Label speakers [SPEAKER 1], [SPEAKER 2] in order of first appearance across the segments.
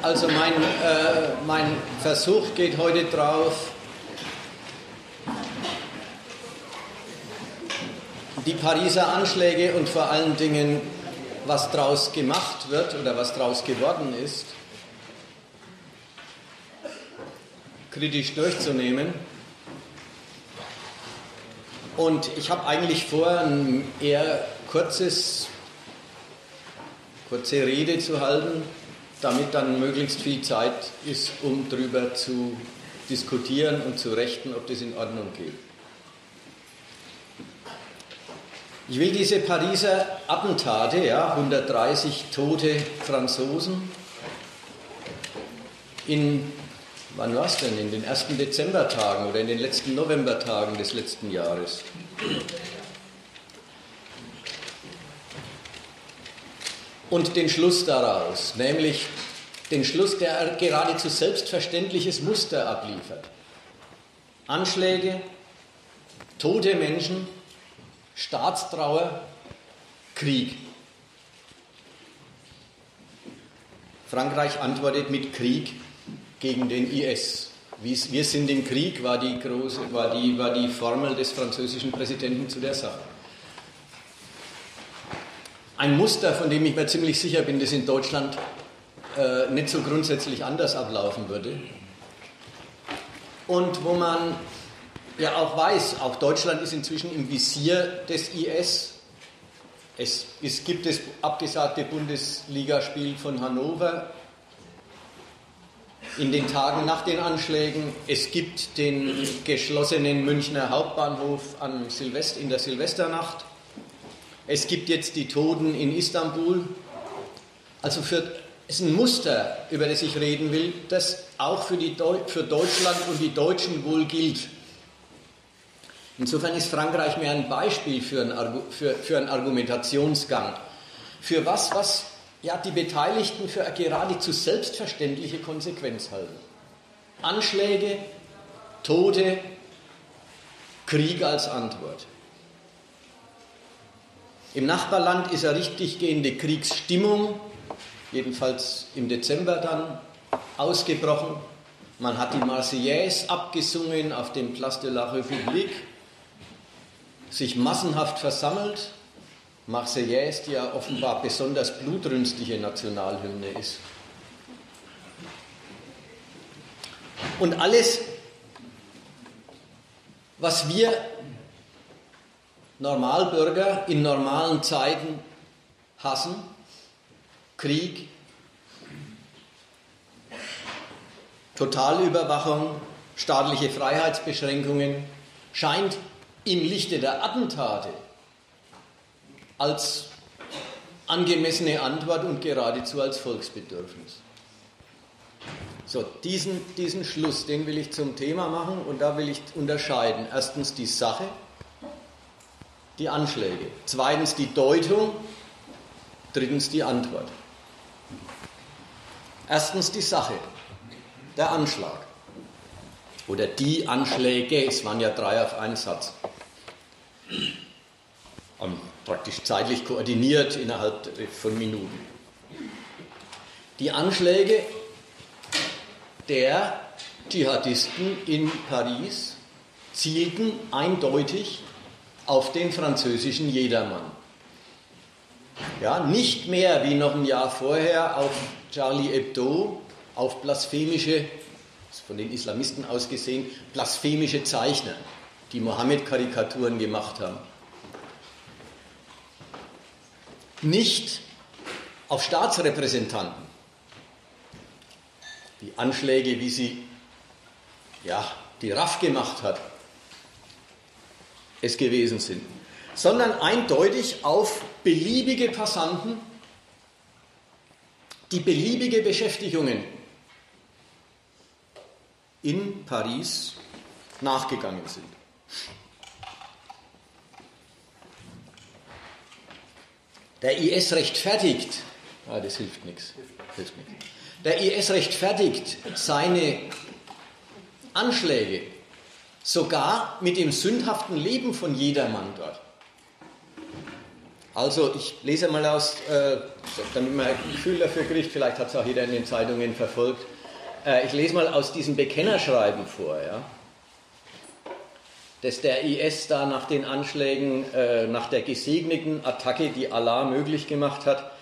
[SPEAKER 1] Also mein Versuch geht heute drauf, die Pariser Anschläge und vor allen Dingen, was draus gemacht wird oder was draus geworden ist, kritisch durchzunehmen. Und ich habe eigentlich vor, eine eher kurze Rede zu halten, damit dann möglichst viel Zeit ist, um darüber zu diskutieren und zu rechten, ob das in Ordnung geht. Ich will diese Pariser Attentate, 130 tote Franzosen, wann war es denn? In den ersten Dezembertagen oder in den letzten Novembertagen des letzten Jahres. Und den Schluss daraus, nämlich den Schluss, der geradezu selbstverständliches Muster abliefert. Anschläge, tote Menschen, Staatstrauer, Krieg. Frankreich antwortet mit Krieg gegen den IS. Wir sind im Krieg, war die Formel des französischen Präsidenten zu der Sache. Ein Muster, von dem ich mir ziemlich sicher bin, das in Deutschland nicht so grundsätzlich anders ablaufen würde. Und wo man ja auch weiß, auch Deutschland ist inzwischen im Visier des IS. Es gibt das abgesagte Bundesligaspiel von Hannover in den Tagen nach den Anschlägen. Es gibt den geschlossenen Münchner Hauptbahnhof in der Silvesternacht. Es gibt jetzt die Toten in Istanbul. Also es ist ein Muster, über das ich reden will, das auch für Deutschland und die Deutschen wohl gilt. Insofern ist Frankreich mehr ein Beispiel für einen Argumentationsgang. Für was die Beteiligten für eine geradezu selbstverständliche Konsequenz halten. Anschläge, Tote, Krieg als Antwort. Im Nachbarland ist eine richtig gehende Kriegsstimmung, jedenfalls im Dezember dann, ausgebrochen. Man hat die Marseillaise abgesungen auf dem Place de la République, sich massenhaft versammelt. Marseillaise, die ja offenbar besonders blutrünstige Nationalhymne ist. Und alles, was wir Normalbürger in normalen Zeiten hassen, Krieg, Totalüberwachung, staatliche Freiheitsbeschränkungen, scheint im Lichte der Attentate als angemessene Antwort und geradezu als Volksbedürfnis. So, diesen Schluss, den will ich zum Thema machen und da will ich unterscheiden. Erstens die Sache, die Anschläge. Zweitens die Deutung, drittens die Antwort. Erstens die Sache, der Anschlag. Oder die Anschläge, es waren ja 3 auf einen Satz. Praktisch zeitlich koordiniert innerhalb von Minuten. Die Anschläge der Dschihadisten in Paris zielten eindeutig auf den französischen Jedermann. Ja, nicht mehr wie noch ein Jahr vorher auf Charlie Hebdo, auf blasphemische, von den Islamisten aus gesehen, blasphemische Zeichner, die Mohammed-Karikaturen gemacht haben. Nicht auf Staatsrepräsentanten. Die Anschläge, wie sie die RAF gemacht hat, es gewesen sind, sondern eindeutig auf beliebige Passanten, die beliebige Beschäftigungen in Paris nachgegangen sind. Der IS rechtfertigt, das hilft nichts. Der IS rechtfertigt seine Anschläge sogar mit dem sündhaften Leben von jedermann dort. Also ich lese mal aus, damit man ein Gefühl dafür kriegt, vielleicht hat es auch jeder in den Zeitungen verfolgt, ich lese mal aus diesem Bekennerschreiben vor, ja, dass der IS da nach den Anschlägen, nach der gesegneten Attacke, die Allah möglich gemacht hat,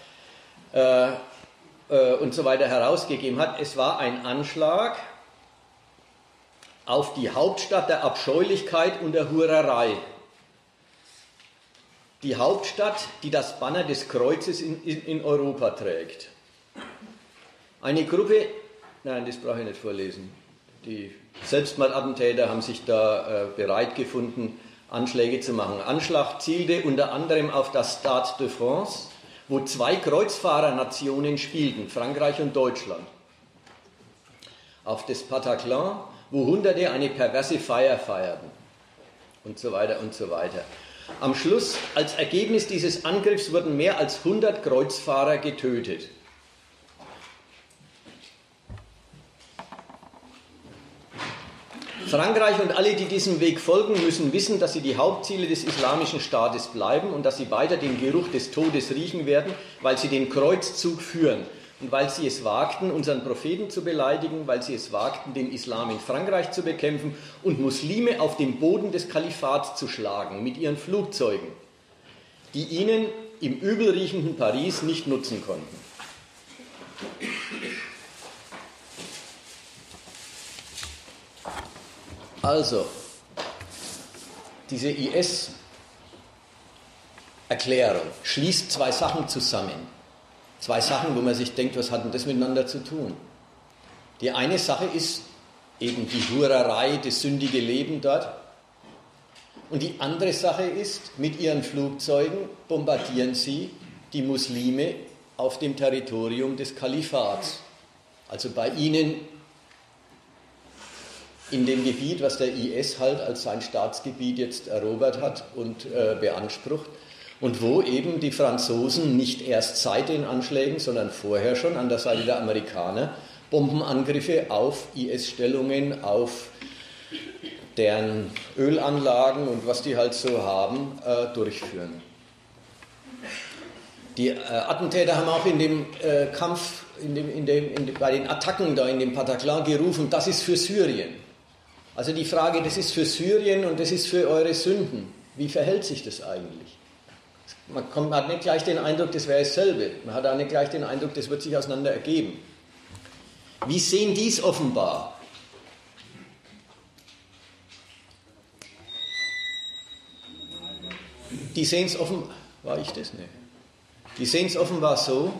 [SPEAKER 1] und so weiter herausgegeben hat. Es war ein Anschlag auf die Hauptstadt der Abscheulichkeit und der Hurerei. Die Hauptstadt, die das Banner des Kreuzes in Europa trägt. Eine Gruppe, nein, das brauche ich nicht vorlesen, die Selbstmordattentäter haben sich da bereit gefunden, Anschläge zu machen. Anschlag zielte unter anderem auf das Stade de France, wo 2 Kreuzfahrernationen spielten, Frankreich und Deutschland. Auf das Bataclan, wo Hunderte eine perverse Feier feierten. Und so weiter und so weiter. Am Schluss, als Ergebnis dieses Angriffs, wurden mehr als 100 Kreuzfahrer getötet. Frankreich und alle, die diesem Weg folgen, müssen wissen, dass sie die Hauptziele des islamischen Staates bleiben und dass sie weiter den Geruch des Todes riechen werden, weil sie den Kreuzzug führen und weil sie es wagten, unseren Propheten zu beleidigen, weil sie es wagten, den Islam in Frankreich zu bekämpfen und Muslime auf dem Boden des Kalifats zu schlagen mit ihren Flugzeugen, die ihnen im übelriechenden Paris nicht nutzen konnten. Also, diese IS-Erklärung schließt 2 Sachen zusammen. 2 Sachen, wo man sich denkt, was hat denn das miteinander zu tun? Die eine Sache ist eben die Hurerei, das sündige Leben dort. Und die andere Sache ist, mit ihren Flugzeugen bombardieren sie die Muslime auf dem Territorium des Kalifats. Also bei ihnen in dem Gebiet, was der IS halt als sein Staatsgebiet jetzt erobert hat und beansprucht und wo eben die Franzosen nicht erst seit den Anschlägen, sondern vorher schon an der Seite der Amerikaner Bombenangriffe auf IS-Stellungen, auf deren Ölanlagen und was die halt so haben, durchführen. Die Attentäter haben auch in dem Kampf, bei den Attacken da in dem Bataclan gerufen, das ist für Syrien. Also die Frage, das ist für Syrien und das ist für eure Sünden. Wie verhält sich das eigentlich? Man hat nicht gleich den Eindruck, das wäre dasselbe. Man hat auch nicht gleich den Eindruck, das wird sich auseinander ergeben. Wie sehen die es offenbar? Die sehen es offenbar, war ich das nicht? Die sehen es offenbar so,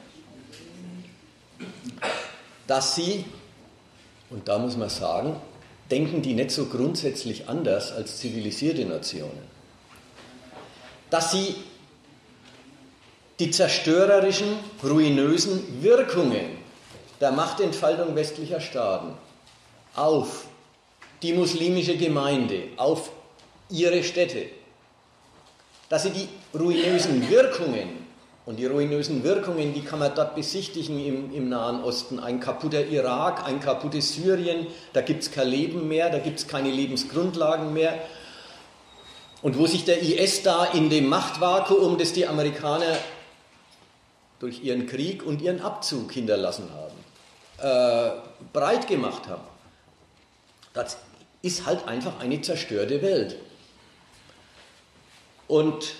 [SPEAKER 1] dass sie, und da muss man sagen, denken die nicht so grundsätzlich anders als zivilisierte Nationen. Dass sie die zerstörerischen, ruinösen Wirkungen der Machtentfaltung westlicher Staaten auf die muslimische Gemeinde, auf ihre Städte, dass sie die ruinösen Wirkungen, und die ruinösen Wirkungen, die kann man dort besichtigen im Nahen Osten. Ein kaputter Irak, ein kaputtes Syrien, da gibt es kein Leben mehr, da gibt es keine Lebensgrundlagen mehr. Und wo sich der IS da in dem Machtvakuum, das die Amerikaner durch ihren Krieg und ihren Abzug hinterlassen haben, breit gemacht haben, das ist halt einfach eine zerstörte Welt. Und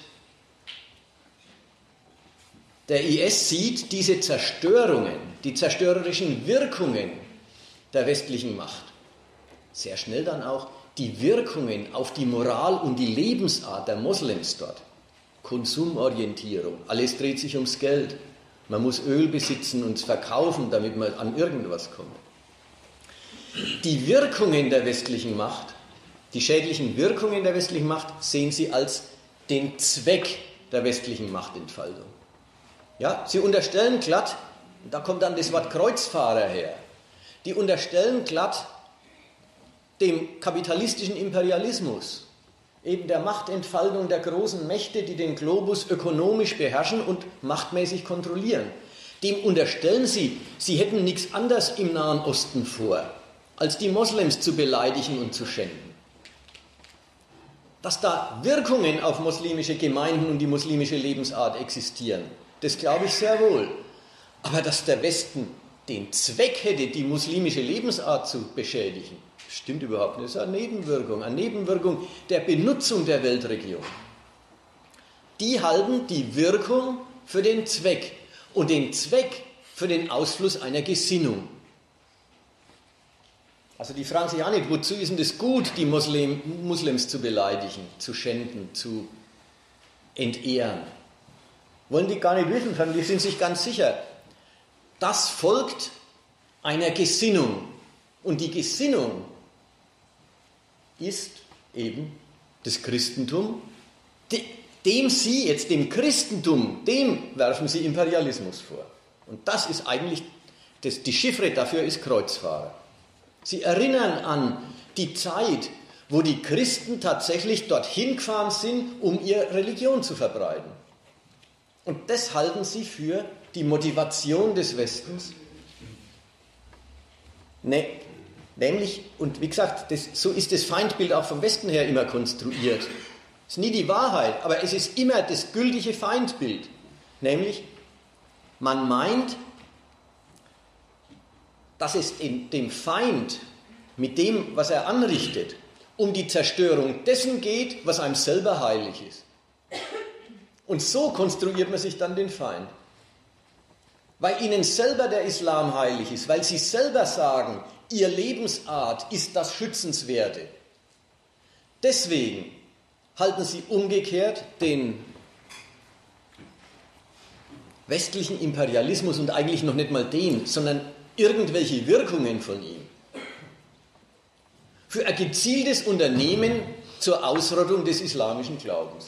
[SPEAKER 1] der IS sieht diese Zerstörungen, die zerstörerischen Wirkungen der westlichen Macht, sehr schnell dann auch die Wirkungen auf die Moral und die Lebensart der Moslems dort. Konsumorientierung, alles dreht sich ums Geld. Man muss Öl besitzen und es verkaufen, damit man an irgendwas kommt. Die Wirkungen der westlichen Macht, die schädlichen Wirkungen der westlichen Macht, sehen sie als den Zweck der westlichen Machtentfaltung. Ja, sie unterstellen glatt, da kommt dann das Wort Kreuzfahrer her, die unterstellen glatt dem kapitalistischen Imperialismus, eben der Machtentfaltung der großen Mächte, die den Globus ökonomisch beherrschen und machtmäßig kontrollieren. Dem unterstellen sie, sie hätten nichts anderes im Nahen Osten vor, als die Moslems zu beleidigen und zu schänden. Dass da Wirkungen auf muslimische Gemeinden und die muslimische Lebensart existieren, das glaube ich sehr wohl. Aber dass der Westen den Zweck hätte, die muslimische Lebensart zu beschädigen, stimmt überhaupt nicht. Das ist eine Nebenwirkung der Benutzung der Weltregion. Die halten die Wirkung für den Zweck und den Zweck für den Ausfluss einer Gesinnung. Also die fragen sich auch nicht, wozu ist denn das gut, die Muslims zu beleidigen, zu schänden, zu entehren. Wollen die gar nicht wissen, sondern die sind sich ganz sicher, das folgt einer Gesinnung. Und die Gesinnung ist eben das Christentum, dem Christentum, dem werfen sie Imperialismus vor. Und das ist eigentlich, die Chiffre dafür ist Kreuzfahrer. Sie erinnern an die Zeit, wo die Christen tatsächlich dorthin gefahren sind, um ihre Religion zu verbreiten. Und das halten sie für die Motivation des Westens. Nämlich, und wie gesagt, so ist das Feindbild auch vom Westen her immer konstruiert. Es ist nie die Wahrheit, aber es ist immer das gültige Feindbild. Nämlich, man meint, dass es dem Feind mit dem, was er anrichtet, um die Zerstörung dessen geht, was einem selber heilig ist. Und so konstruiert man sich dann den Feind. Weil ihnen selber der Islam heilig ist, weil sie selber sagen, ihre Lebensart ist das Schützenswerte. Deswegen halten sie umgekehrt den westlichen Imperialismus und eigentlich noch nicht mal den, sondern irgendwelche Wirkungen von ihm für ein gezieltes Unternehmen zur Ausrottung des islamischen Glaubens.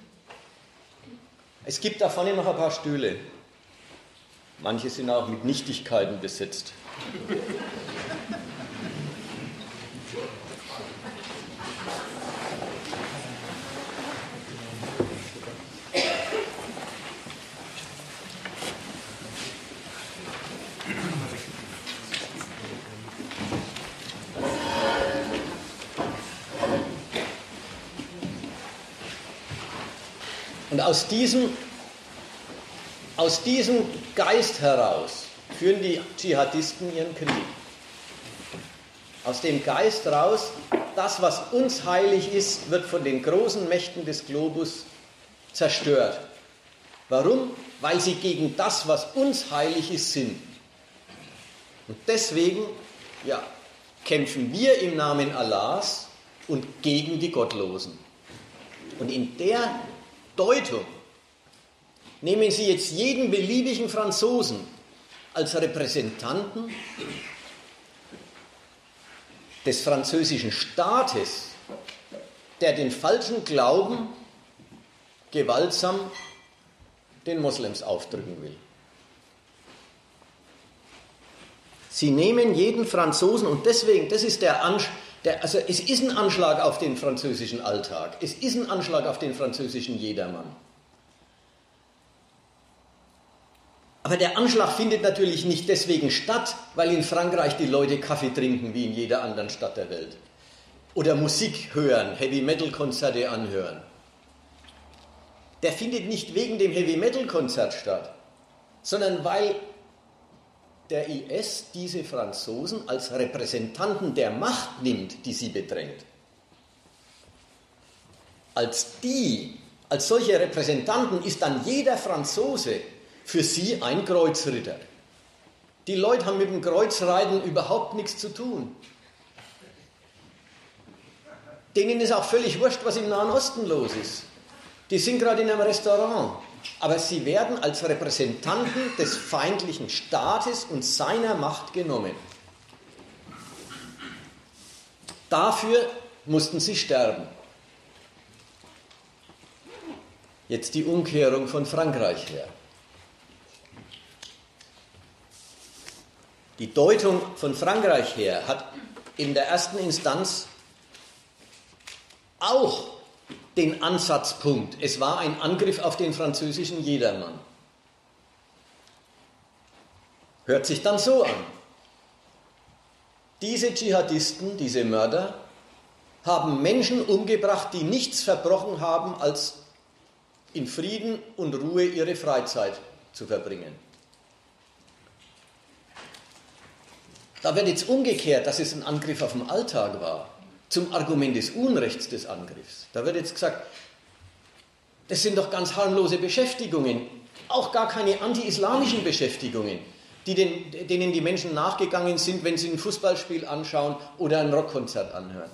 [SPEAKER 1] Es gibt da vorne noch ein paar Stühle. Manche sind auch mit Nichtigkeiten besetzt. Und aus diesem Geist heraus führen die Dschihadisten ihren Krieg. Aus dem Geist heraus, das, was uns heilig ist, wird von den großen Mächten des Globus zerstört. Warum? Weil sie gegen das, was uns heilig ist, sind. Und deswegen, kämpfen wir im Namen Allahs und gegen die Gottlosen. Und in der Deutung nehmen Sie jetzt jeden beliebigen Franzosen als Repräsentanten des französischen Staates, der den falschen Glauben gewaltsam den Moslems aufdrücken will. Sie nehmen jeden Franzosen und deswegen, das ist also es ist ein Anschlag auf den französischen Alltag, es ist ein Anschlag auf den französischen Jedermann. Aber der Anschlag findet natürlich nicht deswegen statt, weil in Frankreich die Leute Kaffee trinken wie in jeder anderen Stadt der Welt. Oder Musik hören, Heavy-Metal-Konzerte anhören. Der findet nicht wegen dem Heavy-Metal-Konzert statt, sondern weil der IS diese Franzosen als Repräsentanten der Macht nimmt, die sie bedrängt. Als solche Repräsentanten ist dann jeder Franzose für sie ein Kreuzritter. Die Leute haben mit dem Kreuzreiten überhaupt nichts zu tun. Denen ist auch völlig wurscht, was im Nahen Osten los ist. Die sind gerade in einem Restaurant. Aber sie werden als Repräsentanten des feindlichen Staates und seiner Macht genommen. Dafür mussten sie sterben. Jetzt die Umkehrung von Frankreich her. Die Deutung von Frankreich her hat in der ersten Instanz auch den Ansatzpunkt. Es war ein Angriff auf den französischen Jedermann. Hört sich dann so an. Diese Dschihadisten, diese Mörder, haben Menschen umgebracht, die nichts verbrochen haben, als in Frieden und Ruhe ihre Freizeit zu verbringen. Da wird jetzt umgekehrt, dass es ein Angriff auf den Alltag war, zum Argument des Unrechts des Angriffs. Da wird jetzt gesagt, das sind doch ganz harmlose Beschäftigungen, auch gar keine anti-islamischen Beschäftigungen, denen die Menschen nachgegangen sind, wenn sie ein Fußballspiel anschauen oder ein Rockkonzert anhören.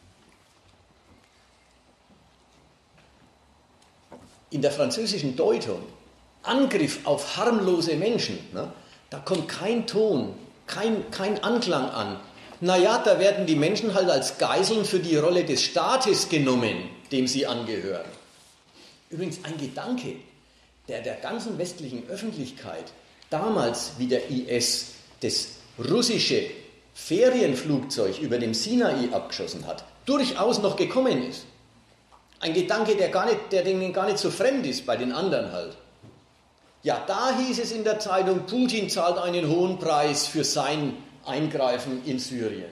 [SPEAKER 1] In der französischen Deutung, Angriff auf harmlose Menschen, ne, da kommt kein Ton, kein Anklang an. Naja, da werden die Menschen halt als Geiseln für die Rolle des Staates genommen, dem sie angehören. Übrigens ein Gedanke, der ganzen westlichen Öffentlichkeit damals, wie der IS das russische Ferienflugzeug über dem Sinai abgeschossen hat, durchaus noch gekommen ist. Ein Gedanke, der denen gar nicht so fremd ist, bei den anderen halt. Ja, da hieß es in der Zeitung, Putin zahlt einen hohen Preis für sein Eingreifen in Syrien.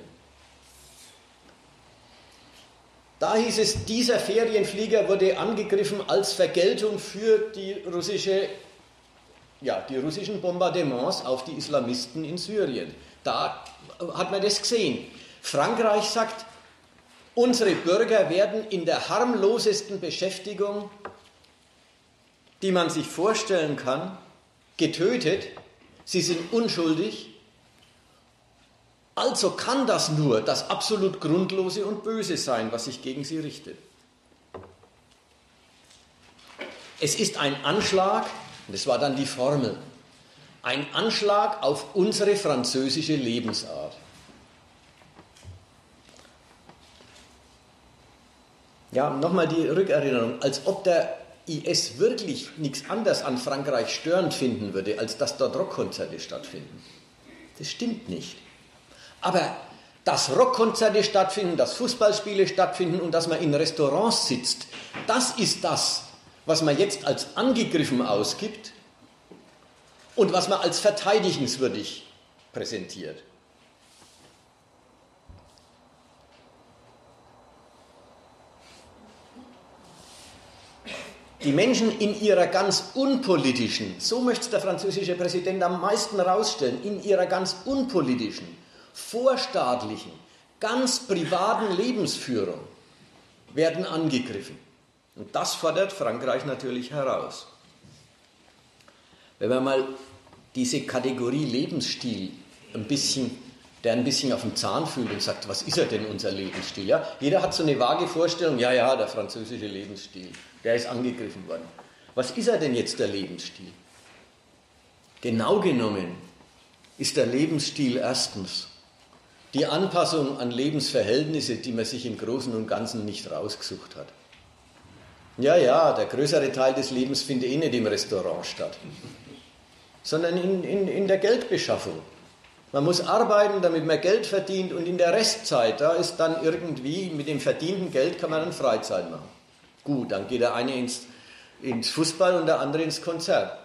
[SPEAKER 1] Da hieß es, dieser Ferienflieger wurde angegriffen als Vergeltung für die russischen Bombardements auf die Islamisten in Syrien. Da hat man das gesehen. Frankreich sagt, unsere Bürger werden in der harmlosesten Beschäftigung, die man sich vorstellen kann, getötet. Sie sind unschuldig. Also kann das nur das absolut Grundlose und Böse sein, was sich gegen sie richtet. Es ist ein Anschlag, und das war dann die Formel, ein Anschlag auf unsere französische Lebensart. Ja, nochmal die Rückerinnerung, als ob der IS wirklich nichts anderes an Frankreich störend finden würde, als dass dort Rockkonzerte stattfinden. Das stimmt nicht. Aber dass Rockkonzerte stattfinden, dass Fußballspiele stattfinden und dass man in Restaurants sitzt, das ist das, was man jetzt als angegriffen ausgibt und was man als verteidigenswürdig präsentiert. Die Menschen in ihrer ganz unpolitischen, so möchte es der französische Präsident am meisten herausstellen, in ihrer ganz unpolitischen, vorstaatlichen, ganz privaten Lebensführung werden angegriffen. Und das fordert Frankreich natürlich heraus. Wenn man mal diese Kategorie Lebensstil ein bisschen auf den Zahn fühlt und sagt, was ist er denn, unser Lebensstil? Ja, jeder hat so eine vage Vorstellung, ja, der französische Lebensstil, der ist angegriffen worden. Was ist er denn jetzt, der Lebensstil? Genau genommen ist der Lebensstil erstens die Anpassung an Lebensverhältnisse, die man sich im Großen und Ganzen nicht rausgesucht hat. Ja, der größere Teil des Lebens findet nicht im Restaurant statt, sondern in der Geldbeschaffung. Man muss arbeiten, damit man Geld verdient, und in der Restzeit, da ist dann irgendwie, mit dem verdienten Geld kann man dann Freizeit machen. Gut, dann geht der eine ins Fußball und der andere ins Konzert.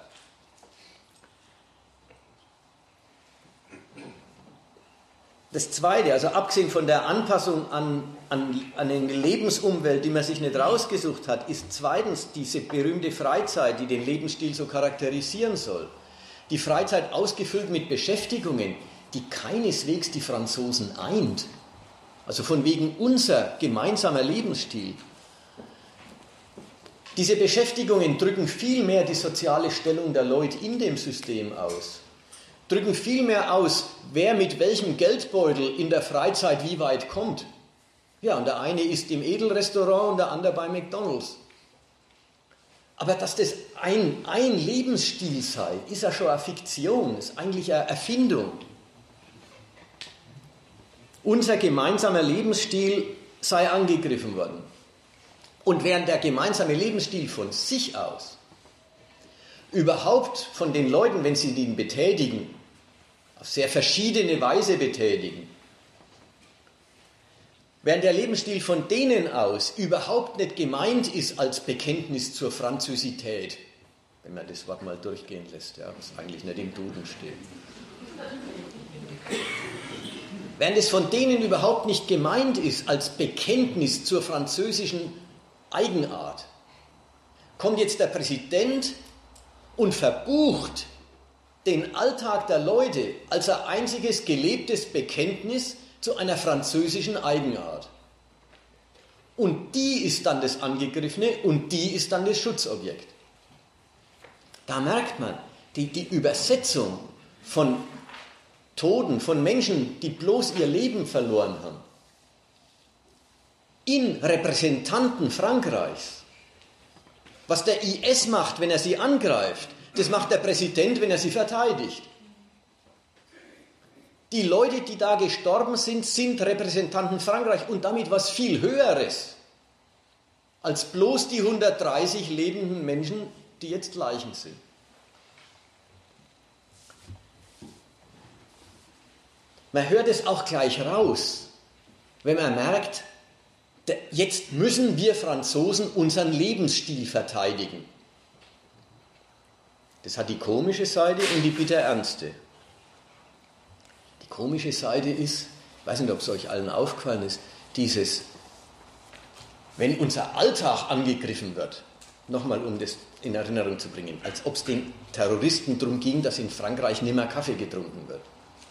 [SPEAKER 1] Das Zweite, also abgesehen von der Anpassung an eine Lebensumwelt, die man sich nicht rausgesucht hat, ist zweitens diese berühmte Freizeit, die den Lebensstil so charakterisieren soll. Die Freizeit ausgefüllt mit Beschäftigungen, die keineswegs die Franzosen eint. Also von wegen unser gemeinsamer Lebensstil. Diese Beschäftigungen drücken viel mehr die soziale Stellung der Leute in dem System aus. Drücken viel mehr aus, wer mit welchem Geldbeutel in der Freizeit wie weit kommt. Ja, und der eine isst im Edelrestaurant und der andere bei McDonald's. Aber dass das ein Lebensstil sei, ist ja schon eine Fiktion, ist eigentlich eine Erfindung. Unser gemeinsamer Lebensstil sei angegriffen worden. Und während der gemeinsame Lebensstil von sich aus überhaupt von den Leuten, wenn sie den betätigen, auf sehr verschiedene Weise betätigen, während der Lebensstil von denen aus überhaupt nicht gemeint ist als Bekenntnis zur Französität, wenn man das Wort mal durchgehen lässt, ja, was eigentlich nicht im Duden steht. während es von denen überhaupt nicht gemeint ist als Bekenntnis zur französischen Eigenart, kommt jetzt der Präsident und verbucht den Alltag der Leute als ein einziges gelebtes Bekenntnis zu einer französischen Eigenart. Und die ist dann das Angegriffene und die ist dann das Schutzobjekt. Da merkt man, die Übersetzung von Toten, von Menschen, die bloß ihr Leben verloren haben, in Repräsentanten Frankreichs. Was der IS macht, wenn er sie angreift, das macht der Präsident, wenn er sie verteidigt. Die Leute, die da gestorben sind, sind Repräsentanten Frankreichs und damit was viel Höheres als bloß die 130 lebenden Menschen, die jetzt Leichen sind. Man hört es auch gleich raus, wenn man merkt, jetzt müssen wir Franzosen unseren Lebensstil verteidigen. Das hat die komische Seite und die bitterernste. Die komische Seite ist, ich weiß nicht, ob es euch allen aufgefallen ist, dieses, wenn unser Alltag angegriffen wird, nochmal um das in Erinnerung zu bringen, als ob es den Terroristen darum ging, dass in Frankreich nimmer Kaffee getrunken wird.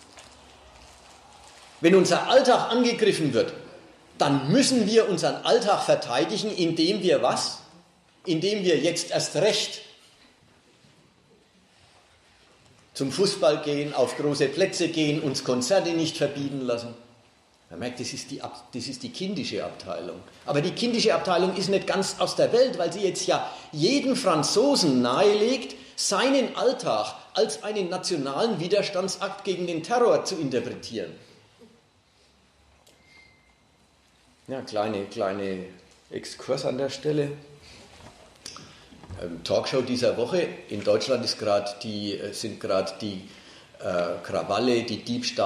[SPEAKER 1] Wenn unser Alltag angegriffen wird, dann müssen wir unseren Alltag verteidigen, indem wir was? Indem wir jetzt erst recht zum Fußball gehen, auf große Plätze gehen, uns Konzerte nicht verbieten lassen. Man merkt, das ist die kindische Abteilung. Aber die kindische Abteilung ist nicht ganz aus der Welt, weil sie jetzt ja jeden Franzosen nahelegt, seinen Alltag als einen nationalen Widerstandsakt gegen den Terror zu interpretieren. Ja, kleine Exkurs an der Stelle. Talkshow dieser Woche. In Deutschland sind gerade die Krawalle, die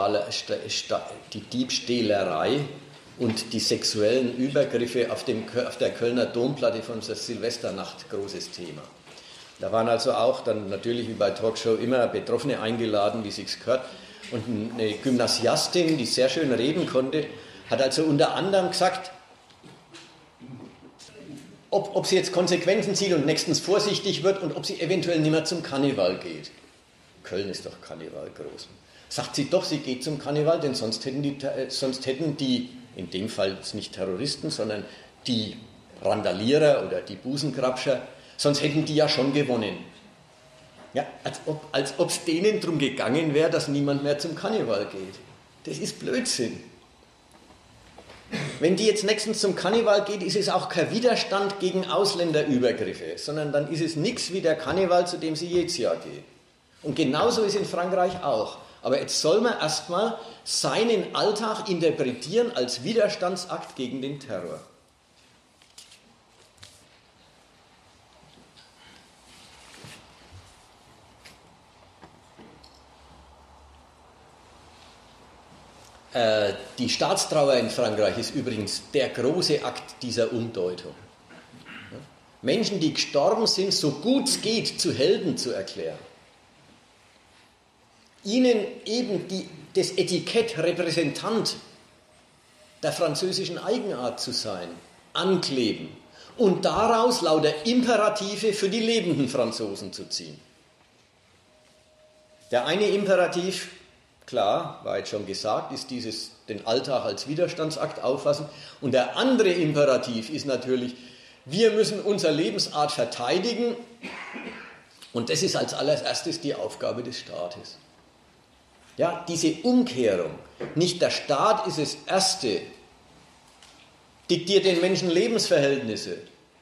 [SPEAKER 1] Diebstählerei und die sexuellen Übergriffe auf der Kölner Domplatte von der Silvesternacht großes Thema. Da waren also auch dann natürlich wie bei Talkshow immer Betroffene eingeladen, wie es sich gehört. Und eine Gymnasiastin, die sehr schön reden konnte, hat also unter anderem gesagt, ob sie jetzt Konsequenzen zieht und nächstens vorsichtig wird und ob sie eventuell nicht mehr zum Karneval geht. Köln ist doch Karneval groß. Sagt sie doch, sie geht zum Karneval, denn sonst hätten die, in dem Fall nicht Terroristen, sondern die Randalierer oder die Busengrabscher, sonst hätten die ja schon gewonnen. Ja, als ob es denen darum gegangen wäre, dass niemand mehr zum Karneval geht. Das ist Blödsinn. Wenn die jetzt nächstens zum Karneval geht, ist es auch kein Widerstand gegen Ausländerübergriffe, sondern dann ist es nichts wie der Karneval, zu dem sie jedes Jahr geht. Und genauso ist in Frankreich auch. Aber jetzt soll man erstmal seinen Alltag interpretieren als Widerstandsakt gegen den Terror. Die Staatstrauer in Frankreich ist übrigens der große Akt dieser Umdeutung. Menschen, die gestorben sind, so gut es geht, zu Helden zu erklären. Ihnen eben das Etikett Repräsentant der französischen Eigenart zu sein, ankleben und daraus lauter Imperative für die lebenden Franzosen zu ziehen. Der eine Imperativ, klar, war jetzt schon gesagt, ist den Alltag als Widerstandsakt auffassen. Und der andere Imperativ ist natürlich, wir müssen unsere Lebensart verteidigen. Und das ist als allererstes die Aufgabe des Staates. Ja, diese Umkehrung. Nicht der Staat ist das Erste, diktiert den Menschen Lebensverhältnisse.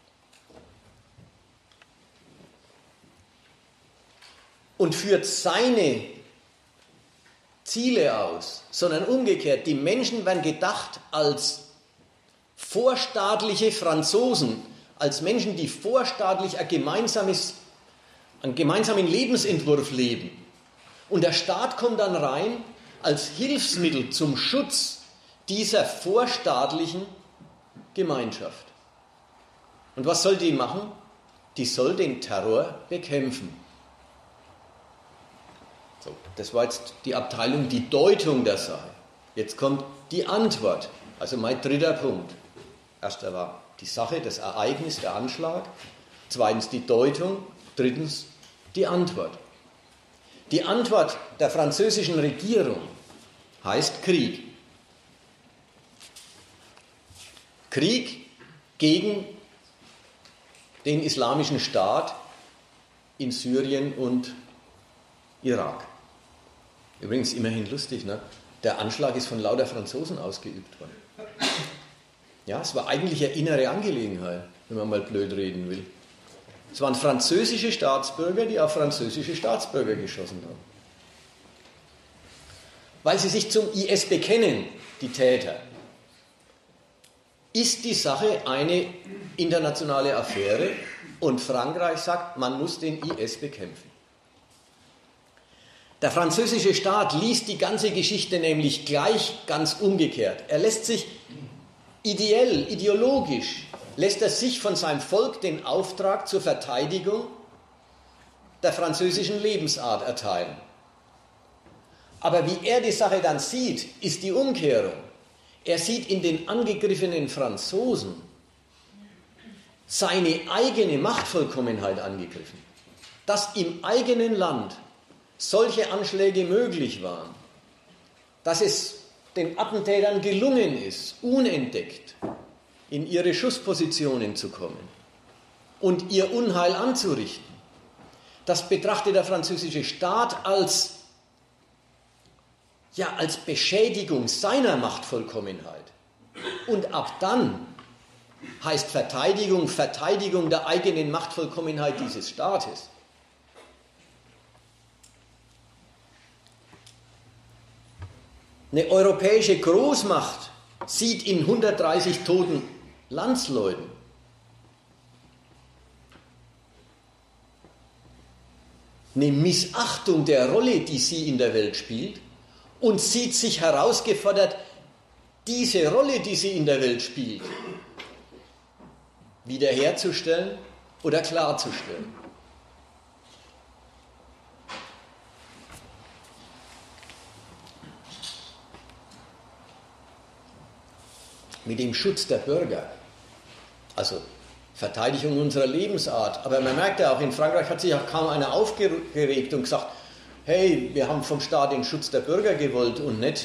[SPEAKER 1] Und führt seine Ziele aus, sondern umgekehrt, die Menschen werden gedacht als vorstaatliche Franzosen, als Menschen, die vorstaatlich einen gemeinsamen Lebensentwurf leben. Und der Staat kommt dann rein als Hilfsmittel zum Schutz dieser vorstaatlichen Gemeinschaft. Und was soll die machen? Die soll den Terror bekämpfen. So, das war jetzt die Abteilung, die Deutung der Sache. Jetzt kommt die Antwort, also mein dritter Punkt. Erster war die Sache, das Ereignis, der Anschlag. Zweitens die Deutung. Drittens die Antwort. Die Antwort der französischen Regierung heißt Krieg. Krieg gegen den islamischen Staat in Syrien und Irak. Übrigens immerhin lustig, ne? Der Anschlag ist von lauter Franzosen ausgeübt worden. Ja, es war eigentlich eine innere Angelegenheit, wenn man mal blöd reden will. Es waren französische Staatsbürger, die auf französische Staatsbürger geschossen haben. Weil sie sich zum IS bekennen, die Täter, ist die Sache eine internationale Affäre und Frankreich sagt, man muss den IS bekämpfen. Der französische Staat liest die ganze Geschichte nämlich gleich ganz umgekehrt. Er lässt sich ideologisch, lässt er sich von seinem Volk den Auftrag zur Verteidigung der französischen Lebensart erteilen. Aber wie er die Sache dann sieht, ist die Umkehrung. Er sieht in den angegriffenen Franzosen seine eigene Machtvollkommenheit angegriffen. Dass im eigenen Land solche Anschläge möglich waren, dass es den Attentätern gelungen ist, unentdeckt in ihre Schusspositionen zu kommen und ihr Unheil anzurichten, das betrachtet der französische Staat als Beschädigung seiner Machtvollkommenheit. Und ab dann heißt Verteidigung der eigenen Machtvollkommenheit dieses Staates. Eine europäische Großmacht sieht in 130 toten Landsleuten eine Missachtung der Rolle, die sie in der Welt spielt, und sieht sich herausgefordert, diese Rolle, die sie in der Welt spielt, wiederherzustellen oder klarzustellen. Mit dem Schutz der Bürger, also Verteidigung unserer Lebensart. Aber man merkt ja auch, in Frankreich hat sich auch kaum einer aufgeregt und gesagt, hey, wir haben vom Staat den Schutz der Bürger gewollt und nicht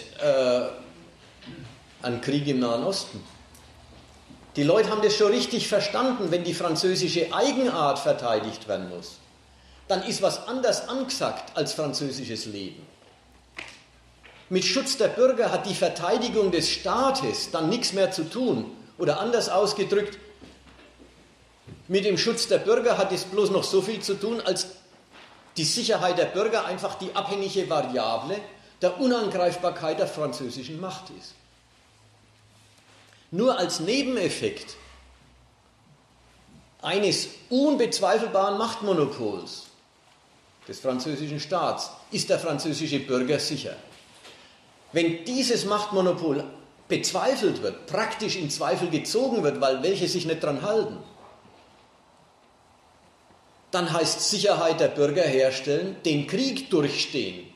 [SPEAKER 1] einen Krieg im Nahen Osten. Die Leute haben das schon richtig verstanden, wenn die französische Eigenart verteidigt werden muss, dann ist was anders angesagt als französisches Leben. Mit Schutz der Bürger hat die Verteidigung des Staates dann nichts mehr zu tun. Oder anders ausgedrückt, mit dem Schutz der Bürger hat es bloß noch so viel zu tun, als die Sicherheit der Bürger einfach die abhängige Variable der Unangreifbarkeit der französischen Macht ist. Nur als Nebeneffekt eines unbezweifelbaren Machtmonopols des französischen Staats ist der französische Bürger sicher. Wenn dieses Machtmonopol bezweifelt wird, praktisch in Zweifel gezogen wird, weil welche sich nicht dran halten, dann heißt Sicherheit der Bürger herstellen, den Krieg durchstehen,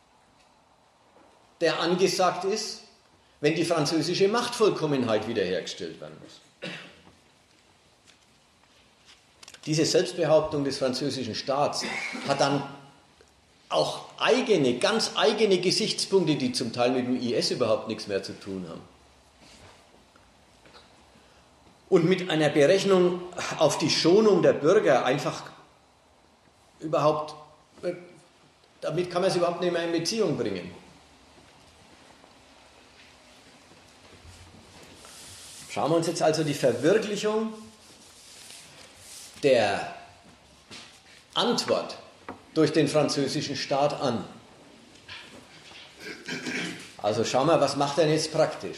[SPEAKER 1] der angesagt ist, wenn die französische Machtvollkommenheit wiederhergestellt werden muss. Diese Selbstbehauptung des französischen Staats hat dann auch ganz eigene Gesichtspunkte, die zum Teil mit dem IS überhaupt nichts mehr zu tun haben. Und mit einer Berechnung auf die Schonung der Bürger einfach überhaupt, damit kann man es überhaupt nicht mehr in Beziehung bringen. Schauen wir uns jetzt also die Verwirklichung der Antwort durch den französischen Staat an. Also schauen wir, was macht er jetzt praktisch?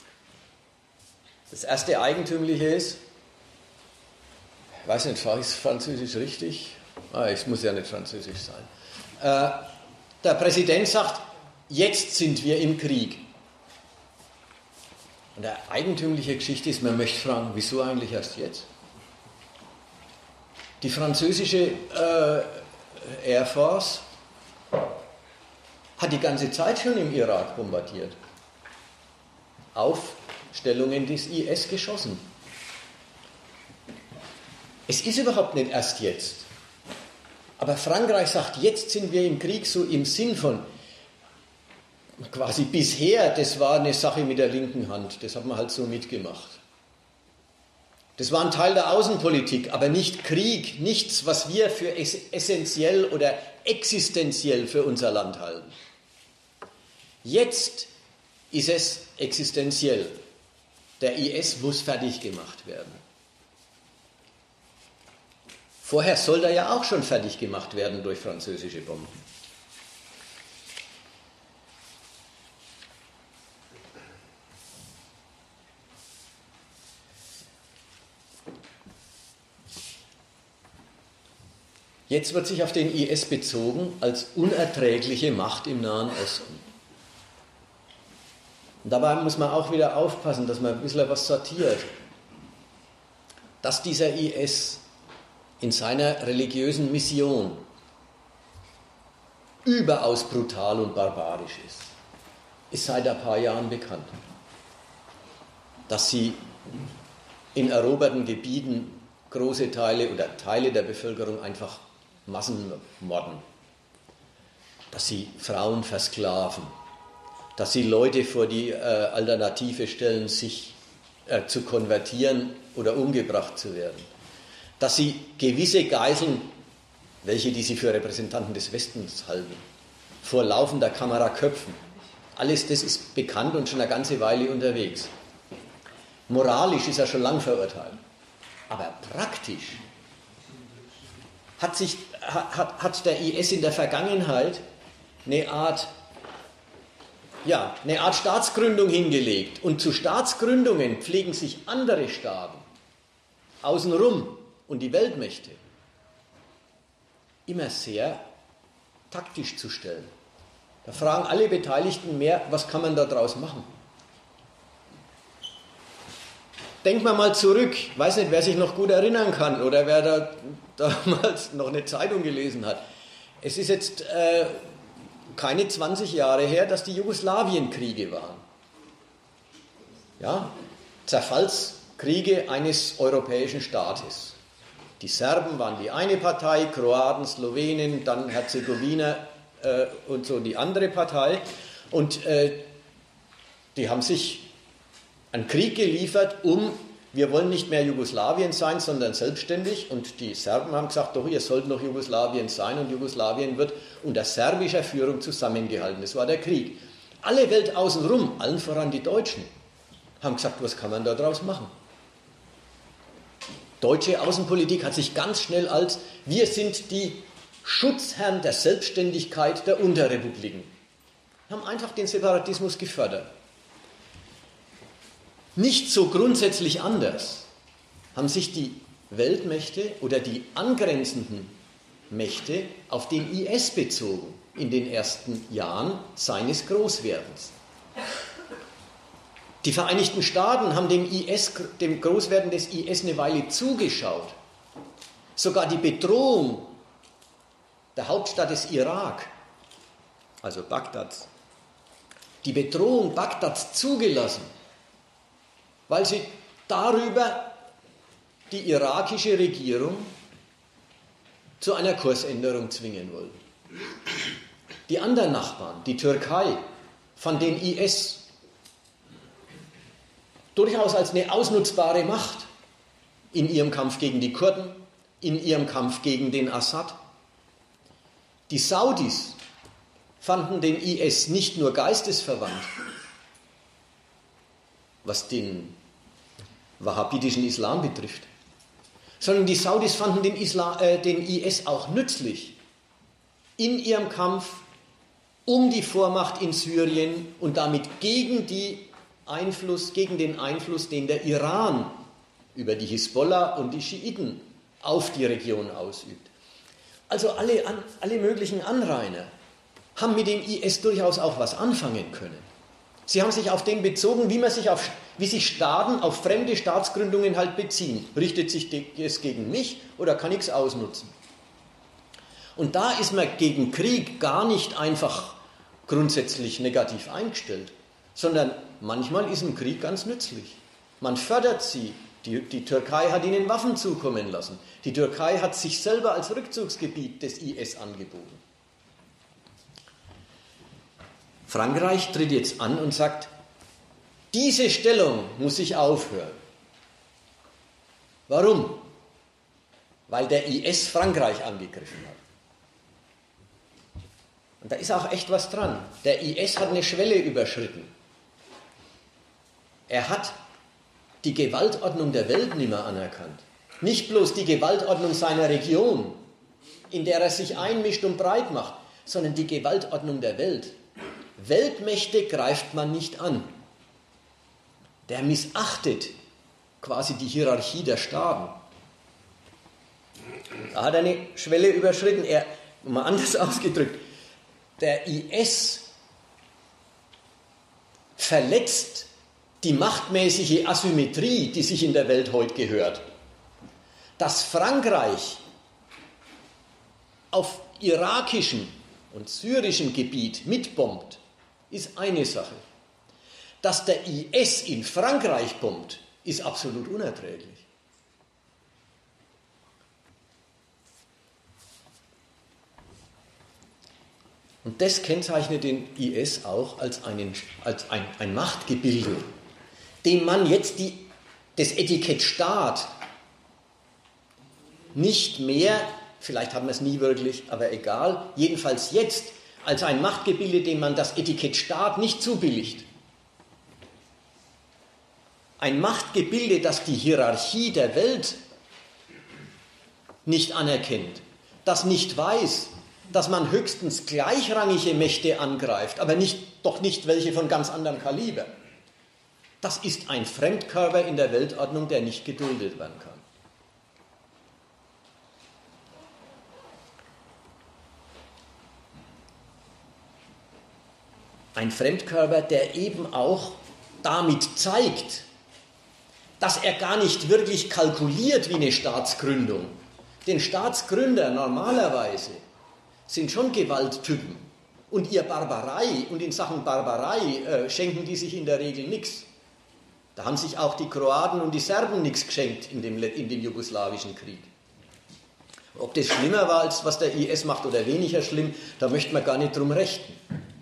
[SPEAKER 1] Das erste Eigentümliche ist, ich weiß nicht, ist Französisch richtig? Es muss ja nicht Französisch sein. Der Präsident sagt, jetzt sind wir im Krieg. Und der eigentümliche Geschichte ist, man möchte fragen, wieso eigentlich erst jetzt? Die französische Air Force hat die ganze Zeit schon im Irak bombardiert. auf Stellungen des IS geschossen. Es ist überhaupt nicht erst jetzt. Aber Frankreich sagt, jetzt sind wir im Krieg, so im Sinn von quasi bisher, das war eine Sache mit der linken Hand, das hat man halt so mitgemacht. Das war ein Teil der Außenpolitik, aber nicht Krieg, nichts, was wir für essentiell oder existenziell für unser Land halten. Jetzt ist es existenziell. Der IS muss fertig gemacht werden. Vorher soll er ja auch schon fertig gemacht werden durch französische Bomben. Jetzt wird sich auf den IS bezogen als unerträgliche Macht im Nahen Osten. Und dabei muss man auch wieder aufpassen, dass man ein bisschen was sortiert. Dass dieser IS in seiner religiösen Mission überaus brutal und barbarisch ist seit ein paar Jahren bekannt. Dass sie in eroberten Gebieten große Teile oder Teile der Bevölkerung einfach Massenmorden. Dass sie Frauen versklaven. Dass sie Leute vor die Alternative stellen, sich zu konvertieren oder umgebracht zu werden. Dass sie gewisse Geiseln, welche die sie für Repräsentanten des Westens halten, vor laufender Kamera köpfen. Alles das ist bekannt und schon eine ganze Weile unterwegs. Moralisch ist er schon lang verurteilt. Aber praktisch hat der IS in der Vergangenheit eine Art Staatsgründung hingelegt. Und zu Staatsgründungen pflegen sich andere Staaten außenrum und die Weltmächte immer sehr taktisch zu stellen. Da fragen alle Beteiligten mehr, was kann man da draus machen? Denkt man mal zurück, ich weiß nicht, wer sich noch gut erinnern kann oder wer da damals noch eine Zeitung gelesen hat. Es ist jetzt keine 20 Jahre her, dass die Jugoslawienkriege waren. Ja? Zerfallskriege eines europäischen Staates. Die Serben waren die eine Partei, Kroaten, Slowenen, dann Herzegowina und so die andere Partei. Und die haben sich einen Krieg geliefert, wir wollen nicht mehr Jugoslawien sein, sondern selbstständig. Und die Serben haben gesagt, doch, ihr sollt noch Jugoslawien sein. Und Jugoslawien wird unter serbischer Führung zusammengehalten. Das war der Krieg. Alle Welt außenrum, allen voran die Deutschen, haben gesagt, was kann man da draus machen? Deutsche Außenpolitik hat sich ganz schnell als, wir sind die Schutzherren der Selbstständigkeit der Unterrepubliken, haben einfach den Separatismus gefördert. Nicht so grundsätzlich anders haben sich die Weltmächte oder die angrenzenden Mächte auf den IS bezogen in den ersten Jahren seines Großwerdens. Die Vereinigten Staaten haben dem Großwerden des IS eine Weile zugeschaut. Sogar die Bedrohung der Hauptstadt des Irak, also Bagdads, die Bedrohung Bagdads zugelassen, weil sie darüber die irakische Regierung zu einer Kursänderung zwingen wollten. Die anderen Nachbarn, die Türkei, fand den IS durchaus als eine ausnutzbare Macht in ihrem Kampf gegen die Kurden, in ihrem Kampf gegen den Assad. Die Saudis fanden den IS nicht nur geistesverwandt, was den wahhabitischen Islam betrifft, sondern die Saudis fanden den IS auch nützlich in ihrem Kampf um die Vormacht in Syrien und damit gegen den Einfluss, den der Iran über die Hisbollah und die Schiiten auf die Region ausübt. Also alle möglichen Anrainer haben mit dem IS durchaus auch was anfangen können. Sie haben sich auf den bezogen, wie sich Staaten auf fremde Staatsgründungen halt beziehen. Richtet sich es gegen mich oder kann ich es ausnutzen? Und da ist man gegen Krieg gar nicht einfach grundsätzlich negativ eingestellt, sondern manchmal ist ein Krieg ganz nützlich. Man fördert sie. Die Türkei hat ihnen Waffen zukommen lassen. Die Türkei hat sich selber als Rückzugsgebiet des IS angeboten. Frankreich tritt jetzt an und sagt, diese Stellung muss sich aufhören. Warum? Weil der IS Frankreich angegriffen hat. Und da ist auch echt was dran. Der IS hat eine Schwelle überschritten. Er hat die Gewaltordnung der Welt nicht mehr anerkannt. Nicht bloß die Gewaltordnung seiner Region, in der er sich einmischt und breit macht, sondern die Gewaltordnung der Welt. Weltmächte greift man nicht an. Der missachtet quasi die Hierarchie der Staaten. Da hat er eine Schwelle überschritten. Mal anders ausgedrückt, der IS verletzt die machtmäßige Asymmetrie, die sich in der Welt heute gehört. Dass Frankreich auf irakischem und syrischem Gebiet mitbombt, ist eine Sache. Dass der IS in Frankreich bombt, ist absolut unerträglich. Und das kennzeichnet den IS auch als ein Machtgebilde, dem man jetzt das Etikett Staat nicht mehr, vielleicht haben wir es nie wirklich, aber egal, jedenfalls jetzt als ein Machtgebilde, dem man das Etikett Staat nicht zubilligt. Ein Machtgebilde, das die Hierarchie der Welt nicht anerkennt, das nicht weiß, dass man höchstens gleichrangige Mächte angreift, aber doch nicht welche von ganz anderem Kaliber. Das ist ein Fremdkörper in der Weltordnung, der nicht geduldet werden kann. Ein Fremdkörper, der eben auch damit zeigt, dass er gar nicht wirklich kalkuliert wie eine Staatsgründung. Denn Staatsgründer normalerweise sind schon Gewalttypen. Und in Sachen Barbarei schenken die sich in der Regel nichts. Da haben sich auch die Kroaten und die Serben nichts geschenkt in dem jugoslawischen Krieg. Ob das schlimmer war, als was der IS macht oder weniger schlimm, da möchte man gar nicht drum rechten.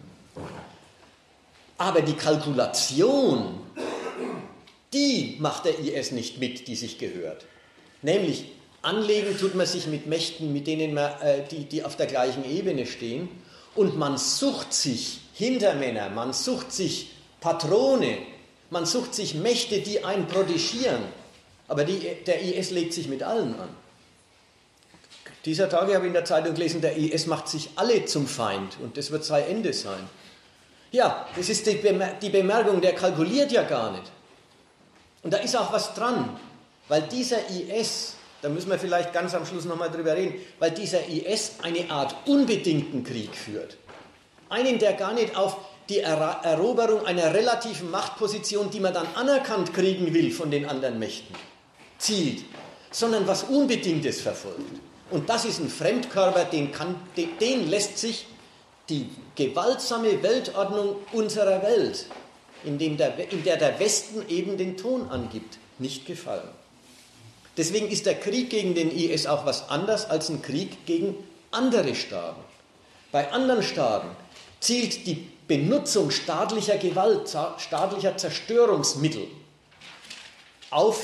[SPEAKER 1] Aber die Kalkulation, die macht der IS nicht mit, die sich gehört. Nämlich, anlegen tut man sich mit Mächten, mit denen die auf der gleichen Ebene stehen, und man sucht sich Hintermänner, man sucht sich Patrone, man sucht sich Mächte, die einen protegieren. Aber der IS legt sich mit allen an. Dieser Tage habe ich in der Zeitung gelesen, der IS macht sich alle zum Feind und das wird sein Ende sein. Ja, das ist die Bemerkung, der kalkuliert ja gar nicht. Und da ist auch was dran, weil dieser IS, da müssen wir vielleicht ganz am Schluss nochmal drüber reden, weil dieser IS eine Art unbedingten Krieg führt. Einen, der gar nicht auf die Eroberung einer relativen Machtposition, die man dann anerkannt kriegen will von den anderen Mächten, zielt, sondern was Unbedingtes verfolgt. Und das ist ein Fremdkörper, den lässt sich die gewaltsame Weltordnung unserer Welt, in der der Westen eben den Ton angibt, nicht gefallen. Deswegen ist der Krieg gegen den IS auch was anderes als ein Krieg gegen andere Staaten. Bei anderen Staaten zielt die Benutzung staatlicher Gewalt, staatlicher Zerstörungsmittel auf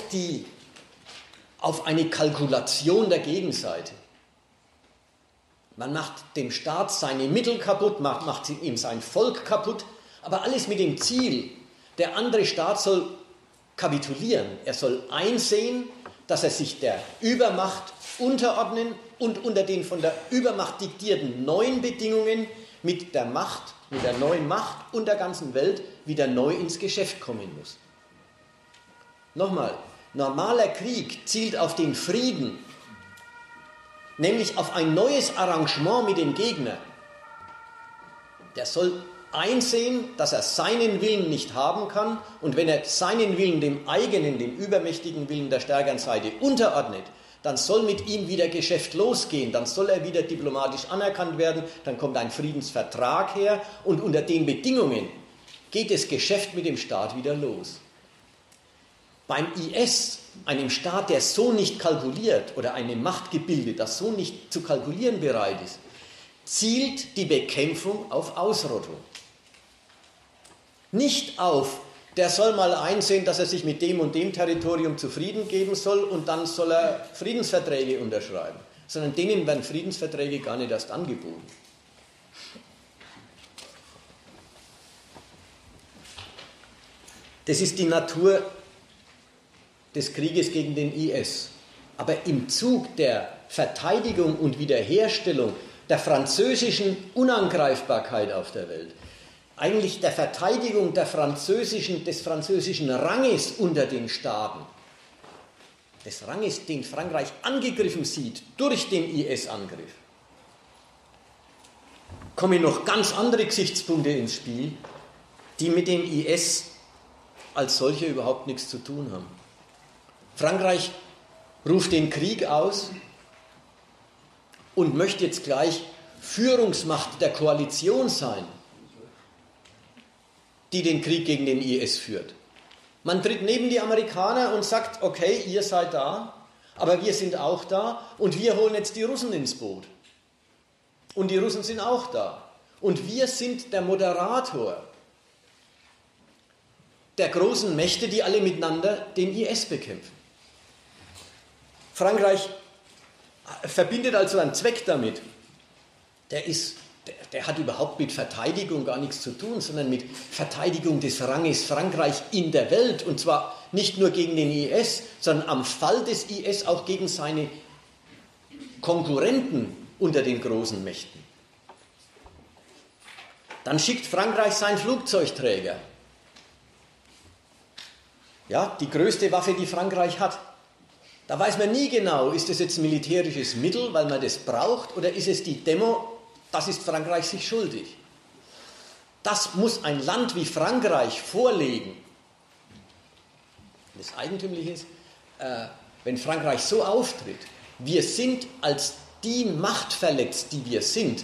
[SPEAKER 1] eine Kalkulation der Gegenseite. Man macht dem Staat seine Mittel kaputt, macht ihm sein Volk kaputt, aber alles mit dem Ziel, der andere Staat soll kapitulieren. Er soll einsehen, dass er sich der Übermacht unterordnen und unter den von der Übermacht diktierten neuen Bedingungen mit der neuen Macht und der ganzen Welt wieder neu ins Geschäft kommen muss. Nochmal, normaler Krieg zielt auf den Frieden, nämlich auf ein neues Arrangement mit dem Gegner. Der soll einsehen, dass er seinen Willen nicht haben kann, und wenn er seinen Willen dem eigenen, dem übermächtigen Willen der stärkeren Seite unterordnet, dann soll mit ihm wieder Geschäft losgehen, dann soll er wieder diplomatisch anerkannt werden, dann kommt ein Friedensvertrag her, und unter den Bedingungen geht das Geschäft mit dem Staat wieder los. Beim IS, einem Staat, der so nicht kalkuliert, oder eine Machtgebilde, das so nicht zu kalkulieren bereit ist, zielt die Bekämpfung auf Ausrottung. Nicht auf, der soll mal einsehen, dass er sich mit dem und dem Territorium zufrieden geben soll und dann soll er Friedensverträge unterschreiben, sondern denen werden Friedensverträge gar nicht erst angeboten. Das ist die Natur des Krieges gegen den IS. Aber im Zug der Verteidigung und Wiederherstellung der französischen Unangreifbarkeit auf der Welt, eigentlich der Verteidigung des französischen Ranges unter den Staaten, des Ranges, den Frankreich angegriffen sieht durch den IS-Angriff, kommen noch ganz andere Gesichtspunkte ins Spiel, die mit dem IS als solche überhaupt nichts zu tun haben. Frankreich ruft den Krieg aus und möchte jetzt gleich Führungsmacht der Koalition sein, die den Krieg gegen den IS führt. Man tritt neben die Amerikaner und sagt, okay, ihr seid da, aber wir sind auch da und wir holen jetzt die Russen ins Boot. Und die Russen sind auch da. Und wir sind der Moderator der großen Mächte, die alle miteinander den IS bekämpfen. Frankreich verbindet also einen Zweck damit. Der hat überhaupt mit Verteidigung gar nichts zu tun, sondern mit Verteidigung des Ranges Frankreich in der Welt. Und zwar nicht nur gegen den IS, sondern am Fall des IS auch gegen seine Konkurrenten unter den großen Mächten. Dann schickt Frankreich seinen Flugzeugträger. Ja, die größte Waffe, die Frankreich hat. Da weiß man nie genau, ist es jetzt ein militärisches Mittel, weil man das braucht, oder ist es die Demo, das ist Frankreich sich schuldig. Das muss ein Land wie Frankreich vorlegen. Das Eigentümliche ist, wenn Frankreich so auftritt, wir sind als die Macht verletzt, die wir sind,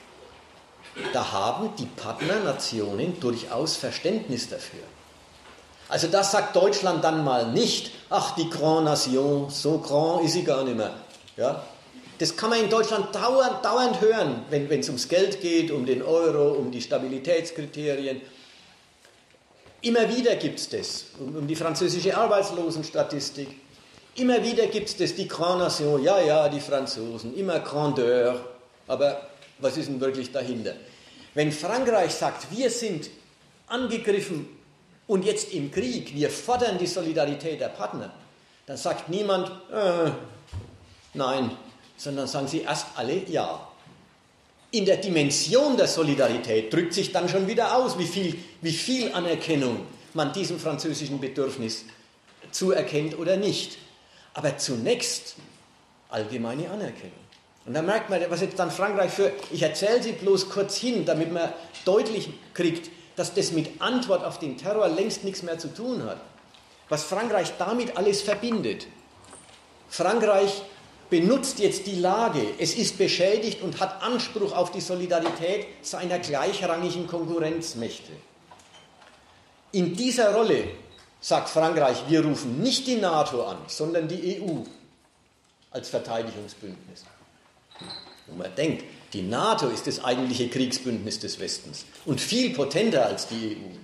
[SPEAKER 1] da haben die Partnernationen durchaus Verständnis dafür. Also das sagt Deutschland dann mal nicht, ach, die Grand Nation, so grand ist sie gar nicht mehr. Ja? Das kann man in Deutschland dauernd hören, wenn es ums Geld geht, um den Euro, um die Stabilitätskriterien. Immer wieder gibt es das, um die französische Arbeitslosenstatistik. Immer wieder gibt es das, die Grand Nation, ja, die Franzosen, immer Grandeur, aber was ist denn wirklich dahinter? Wenn Frankreich sagt, wir sind angegriffen und jetzt im Krieg, wir fordern die Solidarität der Partner, dann sagt niemand, nein, sondern sagen sie erst alle ja. In der Dimension der Solidarität drückt sich dann schon wieder aus, wie viel Anerkennung man diesem französischen Bedürfnis zuerkennt oder nicht. Aber zunächst allgemeine Anerkennung. Und da merkt man, was jetzt dann Frankreich für, ich erzähle sie bloß kurz hin, damit man deutlich kriegt, dass das mit Antwort auf den Terror längst nichts mehr zu tun hat. Was Frankreich damit alles verbindet. Frankreich benutzt jetzt die Lage, es ist beschädigt und hat Anspruch auf die Solidarität seiner gleichrangigen Konkurrenzmächte. In dieser Rolle sagt Frankreich, wir rufen nicht die NATO an, sondern die EU als Verteidigungsbündnis. Und man denkt, die NATO ist das eigentliche Kriegsbündnis des Westens und viel potenter als die EU.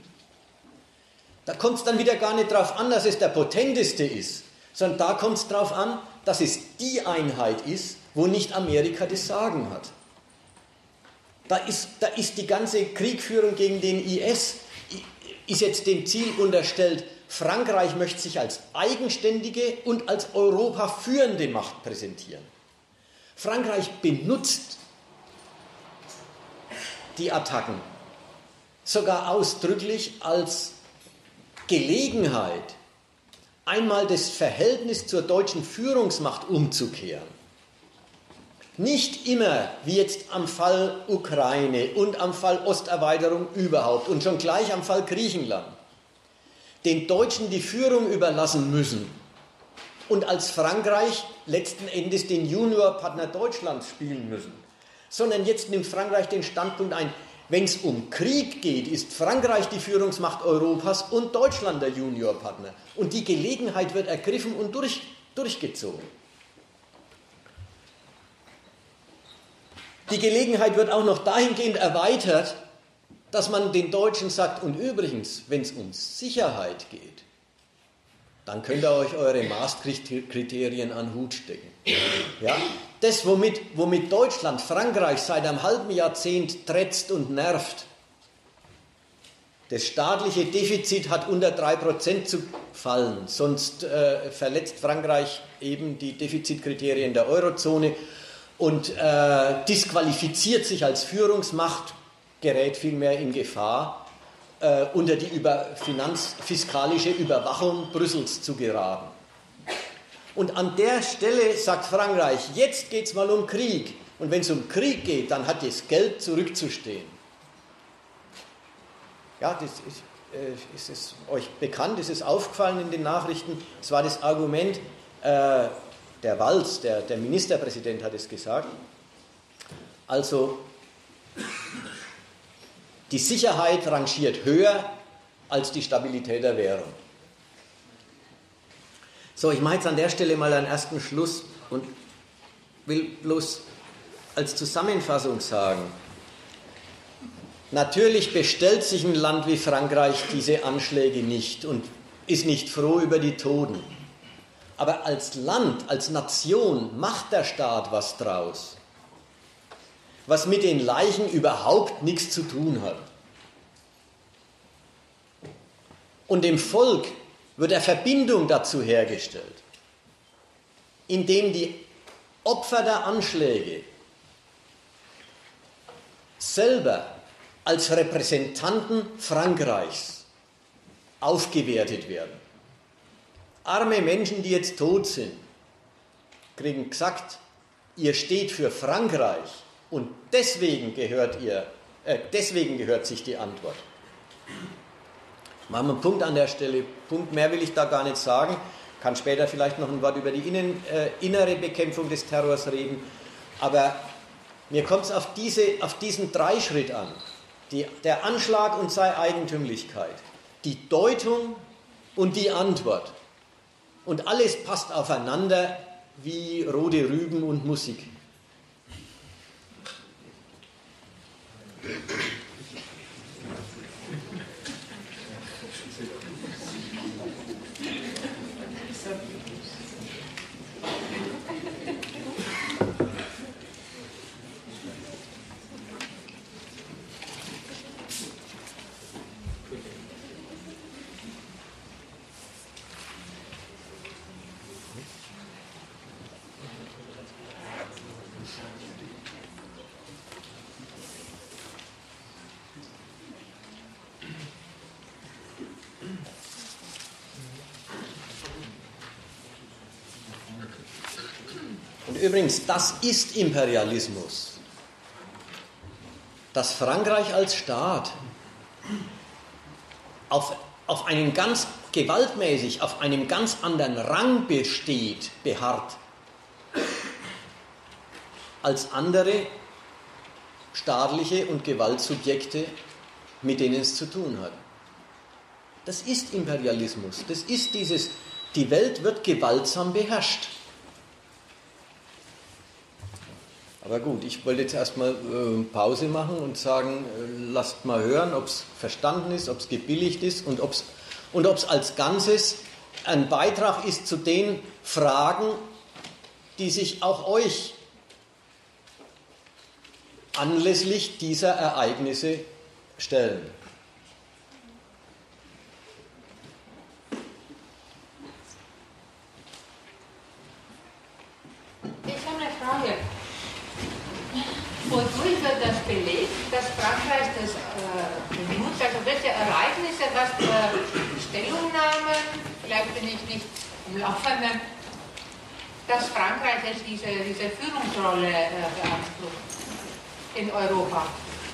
[SPEAKER 1] Da kommt es dann wieder gar nicht darauf an, dass es der potenteste ist, sondern da kommt es darauf an, dass es die Einheit ist, wo nicht Amerika das Sagen hat. Da ist die ganze Kriegführung gegen den IS, ist jetzt dem Ziel unterstellt, Frankreich möchte sich als eigenständige und als Europa führende Macht präsentieren. Frankreich benutzt die Attacken sogar ausdrücklich als Gelegenheit, einmal das Verhältnis zur deutschen Führungsmacht umzukehren. Nicht immer, wie jetzt am Fall Ukraine und am Fall Osterweiterung überhaupt und schon gleich am Fall Griechenland, den Deutschen die Führung überlassen müssen und als Frankreich letzten Endes den Juniorpartner Deutschlands spielen müssen, sondern jetzt nimmt Frankreich den Standpunkt ein, Wenn es um Krieg geht, ist Frankreich die Führungsmacht Europas und Deutschland der Juniorpartner. Und die Gelegenheit wird ergriffen und durchgezogen. Die Gelegenheit wird auch noch dahingehend erweitert, dass man den Deutschen sagt, und übrigens, wenn es um Sicherheit geht, dann könnt ihr euch eure Maastricht-Kriterien an den Hut stecken. Ja? Das, womit Deutschland, Frankreich seit einem halben Jahrzehnt trätzt und nervt, das staatliche Defizit hat unter 3% zu fallen, sonst verletzt Frankreich eben die Defizitkriterien der Eurozone und disqualifiziert sich als Führungsmacht, gerät vielmehr in Gefahr, unter die fiskalische Überwachung Brüssels zu geraten. Und an der Stelle sagt Frankreich, jetzt geht es mal um Krieg. Und wenn es um Krieg geht, dann hat das Geld zurückzustehen. Ja, das ist es euch bekannt, ist es aufgefallen in den Nachrichten. Es war das Argument, der Valls, der Ministerpräsident hat es gesagt. Also, die Sicherheit rangiert höher als die Stabilität der Währung. So, ich mache jetzt an der Stelle mal einen ersten Schluss und will bloß als Zusammenfassung sagen, natürlich bestellt sich ein Land wie Frankreich diese Anschläge nicht und ist nicht froh über die Toten. Aber als Land, als Nation macht der Staat was draus, was mit den Leichen überhaupt nichts zu tun hat. Und dem Volk wird eine Verbindung dazu hergestellt, indem die Opfer der Anschläge selber als Repräsentanten Frankreichs aufgewertet werden. Arme Menschen, die jetzt tot sind, kriegen gesagt, ihr steht für Frankreich. Und deswegen gehört sich die Antwort. Machen wir einen Punkt an der Stelle. Punkt, mehr will ich da gar nicht sagen. Kann später vielleicht noch ein Wort über die innere Bekämpfung des Terrors reden. Aber mir kommt es auf diesen Dreischritt an. Der Anschlag und seine Eigentümlichkeit. Die Deutung und die Antwort. Und alles passt aufeinander wie rote Rüben und Musik. Übrigens, das ist Imperialismus. Dass Frankreich als Staat auf einem ganz gewaltmäßig, auf einem ganz anderen Rang beharrt, als andere staatliche und Gewaltsubjekte, mit denen es zu tun hat. Das ist Imperialismus. Das ist die Welt wird gewaltsam beherrscht. Aber gut, ich wollte jetzt erstmal Pause machen und sagen, lasst mal hören, ob es verstanden ist, ob es gebilligt ist und ob es als Ganzes ein Beitrag ist zu den Fragen, die sich auch euch anlässlich dieser Ereignisse stellen.
[SPEAKER 2] Ich habe eine Frage. Wodurch wird das belegt, dass Frankreich das benutzt? Also welche Ereignisse, was für Stellungnahmen, vielleicht bin ich nicht im Laufenden, dass Frankreich jetzt diese Führungsrolle beansprucht in Europa?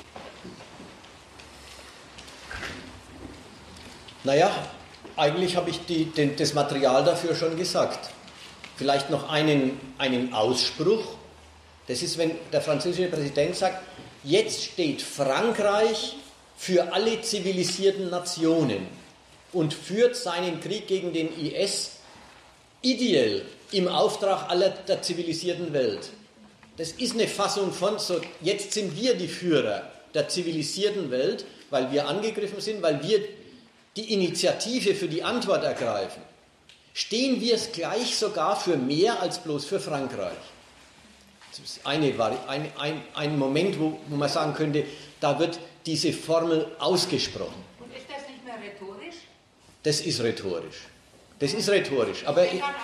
[SPEAKER 1] Naja, eigentlich habe ich das Material dafür schon gesagt. Vielleicht noch einen Ausspruch. Das ist, wenn der französische Präsident sagt, jetzt steht Frankreich für alle zivilisierten Nationen und führt seinen Krieg gegen den IS ideell im Auftrag aller der zivilisierten Welt. Das ist eine Fassung von, so, jetzt sind wir die Führer der zivilisierten Welt, weil wir angegriffen sind, weil wir die Initiative für die Antwort ergreifen. Stehen wir es gleich sogar für mehr als bloß für Frankreich. Das ist ein Moment, wo man sagen könnte, da wird diese Formel ausgesprochen.
[SPEAKER 2] Und ist das nicht mehr rhetorisch?
[SPEAKER 1] Das ist rhetorisch. Das ist rhetorisch. Aber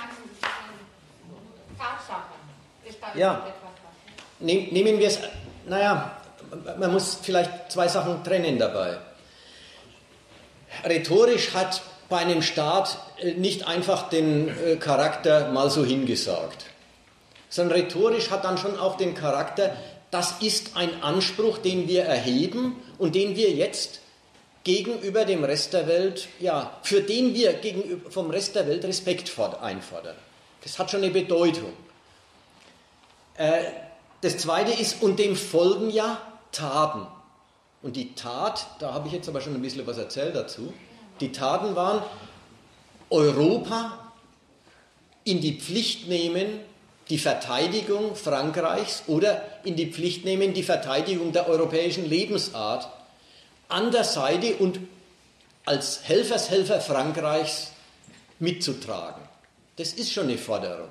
[SPEAKER 2] Tatsachen.
[SPEAKER 1] Ja, nehmen wir es, naja, man muss vielleicht zwei Sachen trennen dabei. Rhetorisch hat bei einem Staat nicht einfach den Charakter mal so hingesagt, sondern rhetorisch hat dann schon auch den Charakter, das ist ein Anspruch, den wir erheben und den wir jetzt gegenüber dem Rest der Welt, ja, für den wir gegenüber vom Rest der Welt Respekt einfordern. Das hat schon eine Bedeutung. Das Zweite ist, und dem folgen ja Taten. Und die Tat, da habe ich jetzt aber schon ein bisschen was erzählt dazu, die Taten waren Europa in die Pflicht nehmen, die Verteidigung Frankreichs oder in die Pflicht nehmen, die Verteidigung der europäischen Lebensart an der Seite und als Helfershelfer Frankreichs mitzutragen. Das ist schon eine Forderung.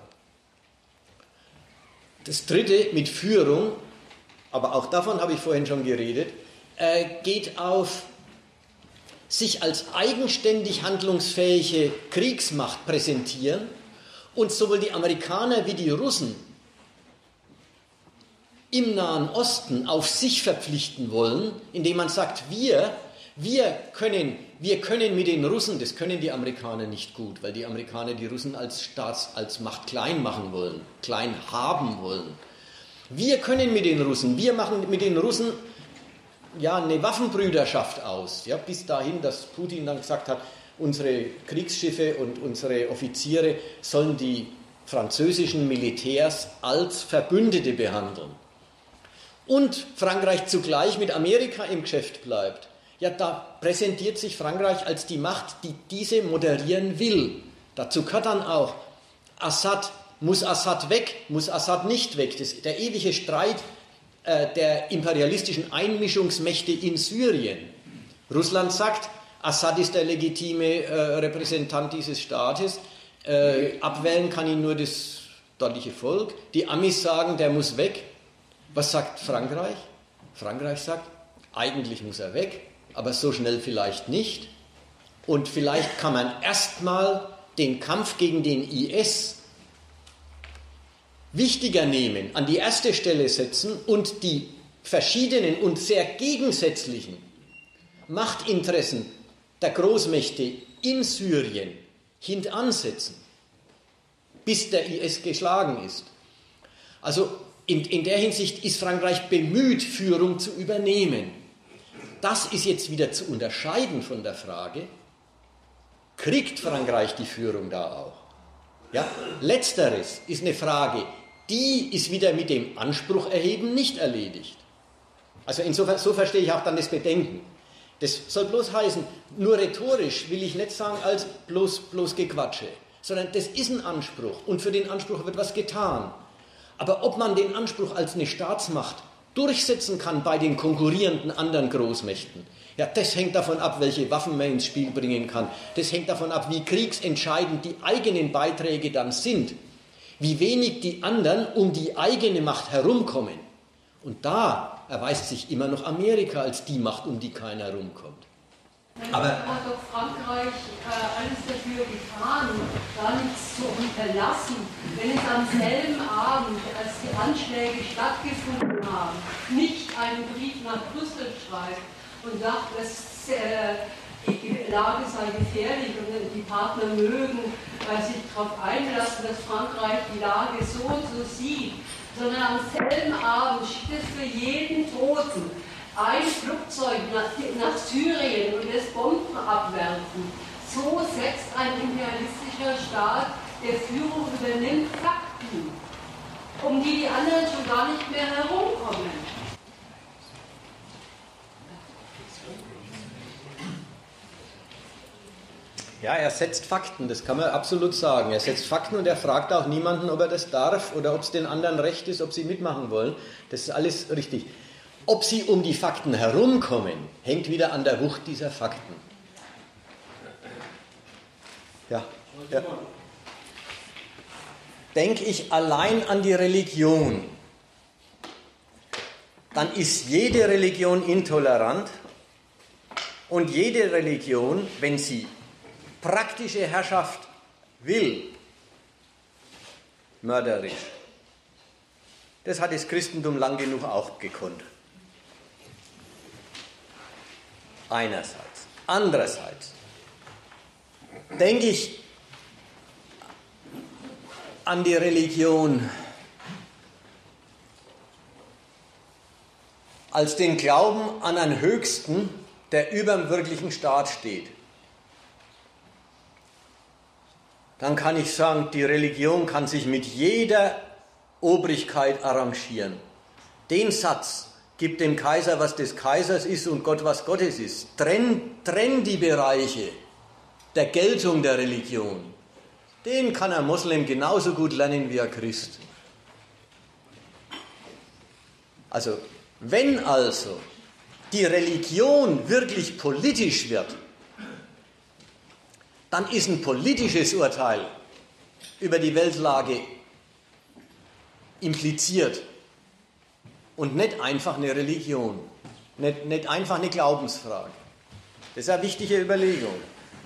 [SPEAKER 1] Das Dritte mit Führung, aber auch davon habe ich vorhin schon geredet, geht auf sich als eigenständig handlungsfähige Kriegsmacht präsentieren und sowohl die Amerikaner wie die Russen im Nahen Osten auf sich verpflichten wollen, indem man sagt, wir können mit den Russen, das können die Amerikaner nicht gut, weil die Amerikaner die Russen als Macht klein machen wollen, klein haben wollen. Wir können mit den Russen, wir machen mit den Russen ja eine Waffenbrüderschaft aus, ja, bis dahin, dass Putin dann gesagt hat, unsere Kriegsschiffe und unsere Offiziere sollen die französischen Militärs als Verbündete behandeln. Und Frankreich zugleich mit Amerika im Geschäft bleibt. Ja, da präsentiert sich Frankreich als die Macht, die diese moderieren will. Dazu gehört dann auch, muss Assad weg, muss Assad nicht weg. Der ewige Streit der imperialistischen Einmischungsmächte in Syrien. Russland sagt, Assad ist der legitime Repräsentant dieses Staates, abwählen kann ihn nur das dortige Volk. Die Amis sagen, der muss weg. Was sagt Frankreich? Frankreich sagt, eigentlich muss er weg, aber so schnell vielleicht nicht. Und vielleicht kann man erstmal den Kampf gegen den IS wichtiger nehmen, an die erste Stelle setzen und die verschiedenen und sehr gegensätzlichen Machtinteressen der Großmächte in Syrien hintansetzen, bis der IS geschlagen ist. Also in der Hinsicht ist Frankreich bemüht, Führung zu übernehmen. Das ist jetzt wieder zu unterscheiden von der Frage, kriegt Frankreich die Führung da auch? Ja? Letzteres ist eine Frage, die ist wieder mit dem Anspruch erheben nicht erledigt. Also insofern, so verstehe ich auch dann das Bedenken. Das soll bloß heißen, nur rhetorisch will ich nicht sagen als bloß Gequatsche, sondern das ist ein Anspruch und für den Anspruch wird was getan. Aber ob man den Anspruch als eine Staatsmacht durchsetzen kann bei den konkurrierenden anderen Großmächten, ja, das hängt davon ab, welche Waffen man ins Spiel bringen kann. Das hängt davon ab, wie kriegsentscheidend die eigenen Beiträge dann sind, wie wenig die anderen um die eigene Macht herumkommen. Und da erweist sich immer noch Amerika als die Macht, um die keiner herumkommt.
[SPEAKER 3] Aber hat doch Frankreich alles dafür getan, gar nichts zu unterlassen, wenn es am selben Abend, als die Anschläge stattgefunden haben, nicht einen Brief nach Brüssel schreibt und sagt, die Lage sei gefährlich und die Partner mögen sich darauf einlassen, dass Frankreich die Lage so und so sieht, sondern am selben Abend schickt es für jeden Toten ein Flugzeug nach Syrien und es Bomben abwerfen. So setzt ein imperialistischer Staat, der Führung übernimmt, Fakten, um die anderen schon gar nicht mehr herumkommen.
[SPEAKER 1] Ja, er setzt Fakten, das kann man absolut sagen. Er setzt Fakten und er fragt auch niemanden, ob er das darf oder ob es den anderen recht ist, ob sie mitmachen wollen. Das ist alles richtig. Ob sie um die Fakten herumkommen, hängt wieder an der Wucht dieser Fakten. Ja. Denke ich allein an die Religion, dann ist jede Religion intolerant und jede Religion, wenn sie praktische Herrschaft will, mörderisch. Das hat das Christentum lang genug auch gekonnt. Einerseits. Andererseits denke ich an die Religion als den Glauben an einen Höchsten, der über dem wirklichen Staat steht. Dann kann ich sagen, die Religion kann sich mit jeder Obrigkeit arrangieren. Den Satz, gib dem Kaiser, was des Kaisers ist und Gott, was Gottes ist. Trenn die Bereiche der Geltung der Religion. Den kann ein Moslem genauso gut lernen wie ein Christ. Also, wenn also die Religion wirklich politisch wird, dann ist ein politisches Urteil über die Weltlage impliziert und nicht einfach eine Religion, nicht einfach eine Glaubensfrage. Das ist eine wichtige Überlegung.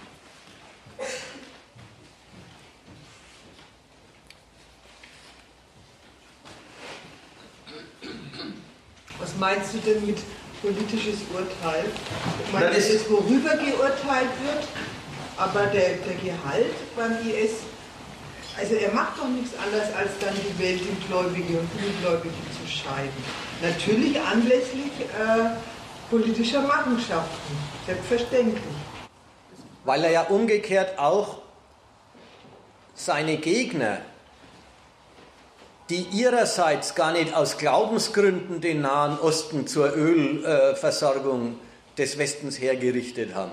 [SPEAKER 4] Was meinst du denn mit politisches Urteil? Ich meine, das ist, worüber geurteilt wird, aber der Gehalt beim IS, also er macht doch nichts anderes, als dann die Welt in Gläubige und Ungläubige zu scheiden. Natürlich anlässlich politischer Machenschaften, selbstverständlich.
[SPEAKER 1] Weil er ja umgekehrt auch seine Gegner, die ihrerseits gar nicht aus Glaubensgründen den Nahen Osten zur Ölversorgung des Westens hergerichtet haben,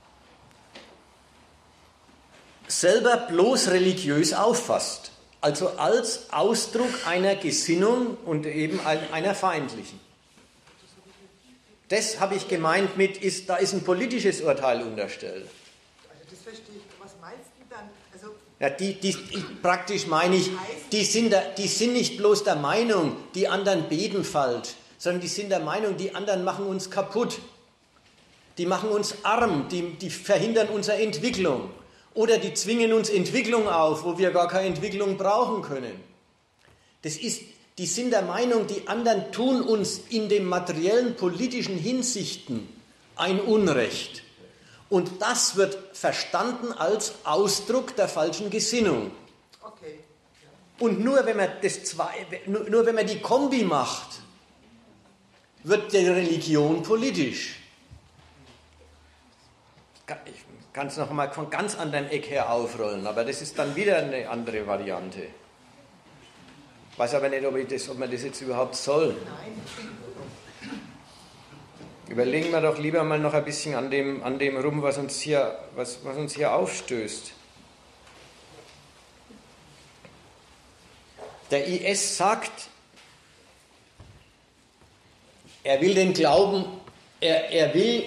[SPEAKER 1] selber bloß religiös auffasst, also als Ausdruck einer Gesinnung und eben einer feindlichen. Das habe ich gemeint mit, da ist ein politisches Urteil unterstellt.
[SPEAKER 4] Also das verstehe ich. Was meinst du dann? Also
[SPEAKER 1] ja, praktisch meine ich, die sind nicht bloß der Meinung, die anderen beten falsch, sondern die sind der Meinung, die anderen machen uns kaputt. Die machen uns arm, die verhindern unsere Entwicklung. Oder die zwingen uns Entwicklung auf, wo wir gar keine Entwicklung brauchen können. Die sind der Meinung, die anderen tun uns in den materiellen, politischen Hinsichten ein Unrecht. Und das wird verstanden als Ausdruck der falschen Gesinnung.
[SPEAKER 4] okay.
[SPEAKER 1] Und nur wenn man die Kombi macht, wird die Religion politisch. Ich kann es noch mal von ganz anderen Eck her aufrollen, aber das ist dann wieder eine andere Variante. Ich weiß aber nicht, ob man das jetzt überhaupt soll. Überlegen wir doch lieber mal noch ein bisschen an dem rum, was uns hier aufstößt. Der IS sagt, er will den Glauben, er will,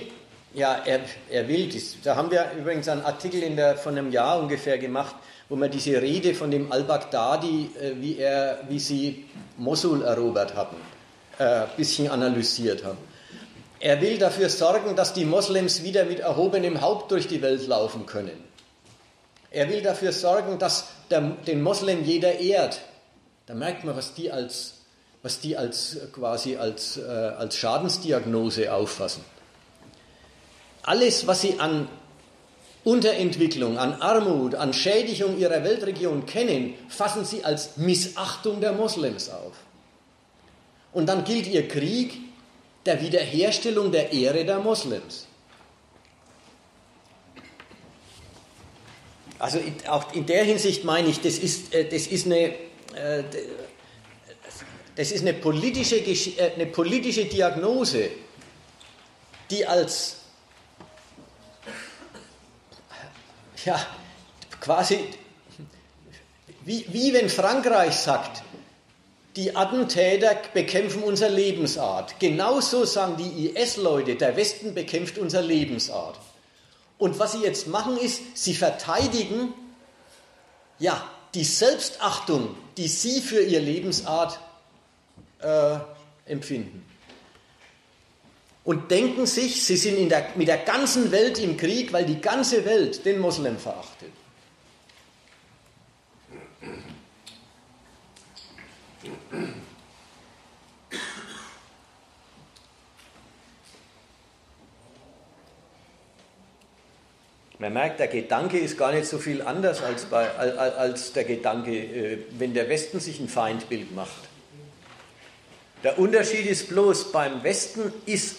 [SPEAKER 1] da haben wir übrigens einen Artikel von einem Jahr ungefähr gemacht, wo wir diese Rede von dem al-Baghdadi, wie sie Mosul erobert hatten, ein bisschen analysiert haben. Er will dafür sorgen, dass die Moslems wieder mit erhobenem Haupt durch die Welt laufen können. Er will dafür sorgen, dass den Moslem jeder ehrt. Da merkt man, was die quasi als Schadensdiagnose auffassen. Alles, was sie an Unterentwicklung, an Armut, an Schädigung ihrer Weltregion kennen, fassen sie als Missachtung der Moslems auf. Und dann gilt ihr Krieg der Wiederherstellung der Ehre der Moslems. Also auch in der Hinsicht meine ich, das ist eine politische Diagnose, die als, ja, quasi, wie wenn Frankreich sagt, die Attentäter bekämpfen unsere Lebensart. Genauso sagen die IS-Leute, der Westen bekämpft unsere Lebensart. Und was sie jetzt machen ist, sie verteidigen ja, die Selbstachtung, die sie für ihre Lebensart empfinden. Und denken sich, sie sind mit der ganzen Welt im Krieg, weil die ganze Welt den Moslem verachtet. Man merkt, der Gedanke ist gar nicht so viel anders als der Gedanke, wenn der Westen sich ein Feindbild macht. Der Unterschied ist bloß, beim Westen ist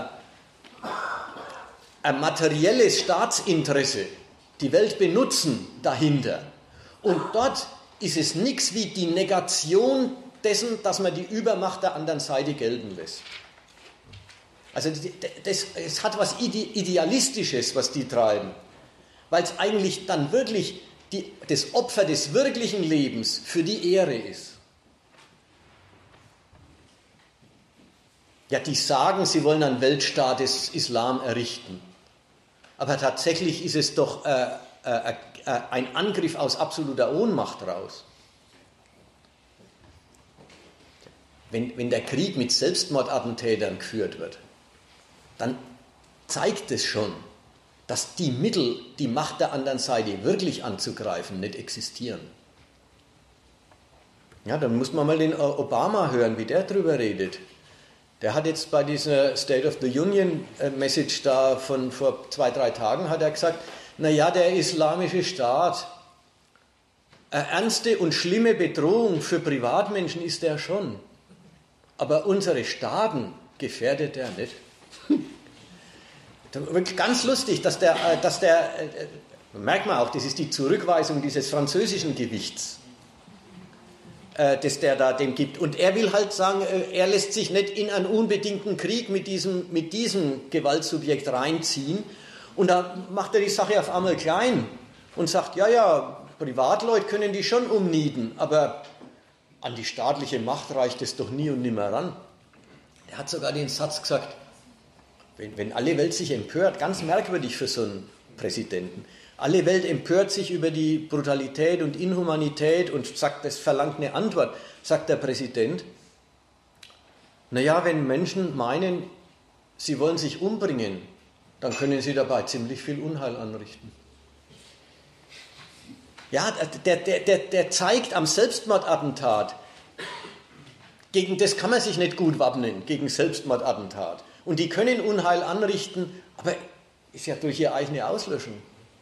[SPEAKER 1] ein materielles Staatsinteresse, die Welt benutzen, dahinter. Und dort ist es nichts wie die Negation dessen, dass man die Übermacht der anderen Seite gelten lässt. Also es hat was Idealistisches, was die treiben, weil es eigentlich dann wirklich das Opfer des wirklichen Lebens für die Ehre ist. Ja, die sagen, sie wollen einen Weltstaat des Islam errichten. Aber tatsächlich ist es doch ein Angriff aus absoluter Ohnmacht raus. Wenn der Krieg mit Selbstmordattentätern geführt wird, dann zeigt es schon, dass die Mittel, die Macht der anderen Seite wirklich anzugreifen, nicht existieren. Ja, dann muss man mal den Obama hören, wie der drüber redet. Der hat jetzt bei dieser State of the Union Message da von vor 2-3 Tagen hat er gesagt, naja, der islamische Staat, eine ernste und schlimme Bedrohung für Privatmenschen ist er schon. Aber unsere Staaten gefährdet er nicht. Wirklich ganz lustig, dass der merkt man auch, das ist die Zurückweisung dieses französischen Gewichts, das der da dem gibt. Und er will halt sagen, er lässt sich nicht in einen unbedingten Krieg mit diesem Gewaltsubjekt reinziehen. Und da macht er die Sache auf einmal klein und sagt, ja, Privatleute können die schon umnieten, aber an die staatliche Macht reicht es doch nie und nimmer ran. Er hat sogar den Satz gesagt, wenn alle Welt sich empört, ganz merkwürdig für so einen Präsidenten, alle Welt empört sich über die Brutalität und Inhumanität und sagt, das verlangt eine Antwort, sagt der Präsident, naja, wenn Menschen meinen, sie wollen sich umbringen, dann können sie dabei ziemlich viel Unheil anrichten. Ja, der zeigt am Selbstmordattentat, gegen das kann man sich nicht gut wappnen, gegen Selbstmordattentat. Und die können Unheil anrichten, aber ist ja durch ihre eigene Auslöschung.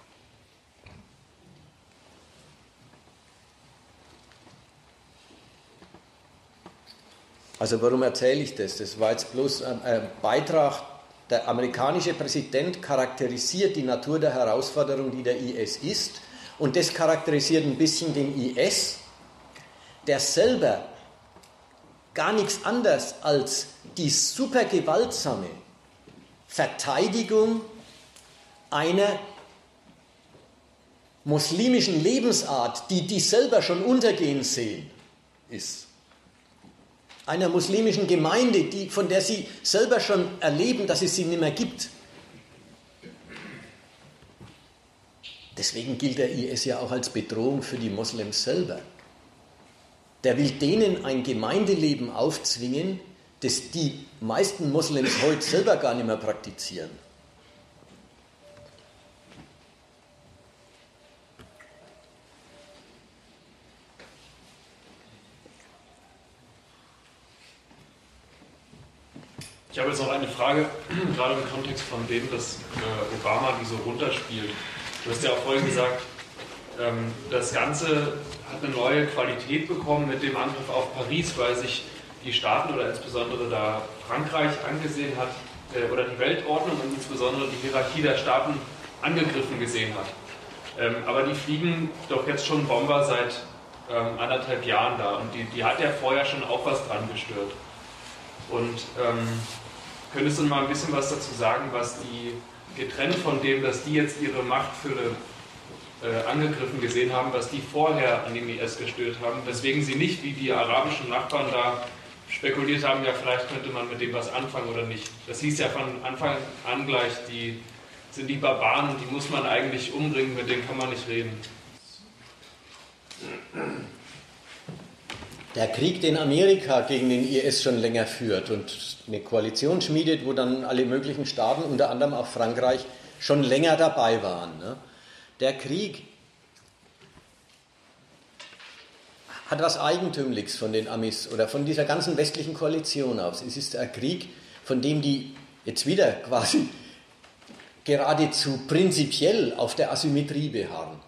[SPEAKER 1] Also warum erzähle ich das? Das war jetzt bloß ein Beitrag. Der amerikanische Präsident charakterisiert die Natur der Herausforderung, die der IS ist. Und das charakterisiert ein bisschen den IS, der selber gar nichts anderes als die super gewaltsame Verteidigung einer muslimischen Lebensart, die selber schon untergehen sehen, ist. Einer muslimischen Gemeinde, von der sie selber schon erleben, dass es sie nicht mehr gibt. Deswegen gilt der IS ja auch als Bedrohung für die Moslems selber. Der will denen ein Gemeindeleben aufzwingen, das die meisten Moslems heute selber gar nicht mehr praktizieren.
[SPEAKER 5] Ich habe jetzt noch eine Frage, gerade im Kontext von dem, dass Obama die so runterspielt. Du hast ja auch vorhin gesagt, das Ganze hat eine neue Qualität bekommen mit dem Angriff auf Paris, weil sich die Staaten oder insbesondere da Frankreich angesehen hat oder die Weltordnung und insbesondere die Hierarchie der Staaten angegriffen gesehen hat. Aber die fliegen doch jetzt schon Bomber seit 1,5 Jahren da und die hat ja vorher schon auch was dran gestört. Und könntest du mal ein bisschen was dazu sagen, was die, getrennt von dem, dass die jetzt ihre Machtfülle angegriffen gesehen haben, was die vorher an dem IS gestört haben, weswegen sie nicht wie die arabischen Nachbarn da spekuliert haben, ja vielleicht könnte man mit dem was anfangen oder nicht. Das hieß ja von Anfang an gleich, die sind die Barbaren und die muss man eigentlich umbringen, mit denen kann man nicht reden.
[SPEAKER 1] Der Krieg, den Amerika gegen den IS schon länger führt und eine Koalition schmiedet, wo dann alle möglichen Staaten, unter anderem auch Frankreich, schon länger dabei waren. Ne? Der Krieg hat was Eigentümliches von den Amis oder von dieser ganzen westlichen Koalition aus. Es ist ein Krieg, von dem die jetzt wieder quasi geradezu prinzipiell auf der Asymmetrie beharren.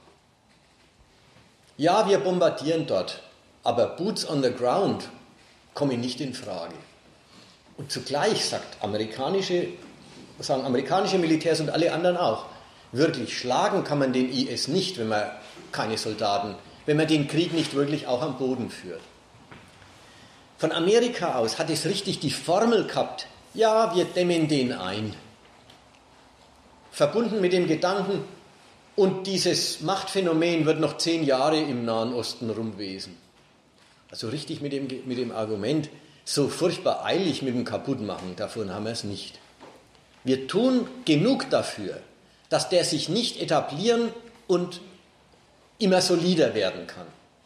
[SPEAKER 1] Ja, wir bombardieren dort, aber Boots on the ground kommen nicht in Frage. Und zugleich sagen amerikanische Militärs und alle anderen auch, wirklich schlagen kann man den IS nicht, wenn man keine Soldaten, wenn man den Krieg nicht wirklich auch am Boden führt. Von Amerika aus hat es richtig die Formel gehabt, ja, wir dämmen den ein. Verbunden mit dem Gedanken, und dieses Machtphänomen wird noch 10 Jahre im Nahen Osten rumwesen. Also richtig mit dem Argument, so furchtbar eilig mit dem Kaputtmachen, davon haben wir es nicht. Wir tun genug dafür, dass der sich nicht etablieren und immer solider werden kann.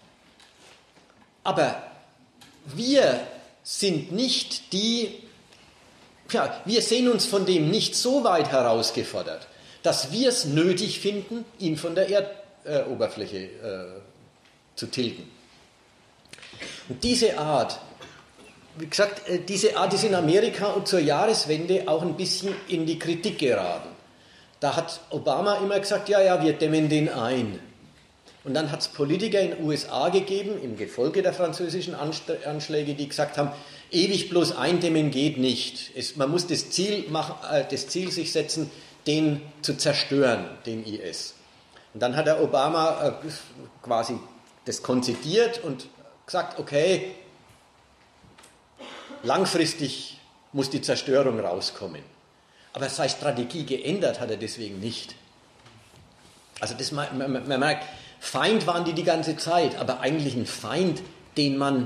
[SPEAKER 1] Aber wir sind nicht wir sehen uns von dem nicht so weit herausgefordert, dass wir es nötig finden, ihn von der Erdoberfläche zu tilgen. Und diese Art, wie gesagt, ist in Amerika und zur Jahreswende auch ein bisschen in die Kritik geraten. Da hat Obama immer gesagt, ja, wir dämmen den ein. Und dann hat es Politiker in den USA gegeben, im Gefolge der französischen Anschläge, die gesagt haben, ewig bloß eindämmen geht nicht. Man muss das Ziel sich setzen, den zu zerstören, den IS. Und dann hat der Obama quasi das konzidiert und gesagt, okay, langfristig muss die Zerstörung rauskommen. Aber seine Strategie geändert hat er deswegen nicht. Also man merkt, Feind waren die ganze Zeit, aber eigentlich ein Feind, den man,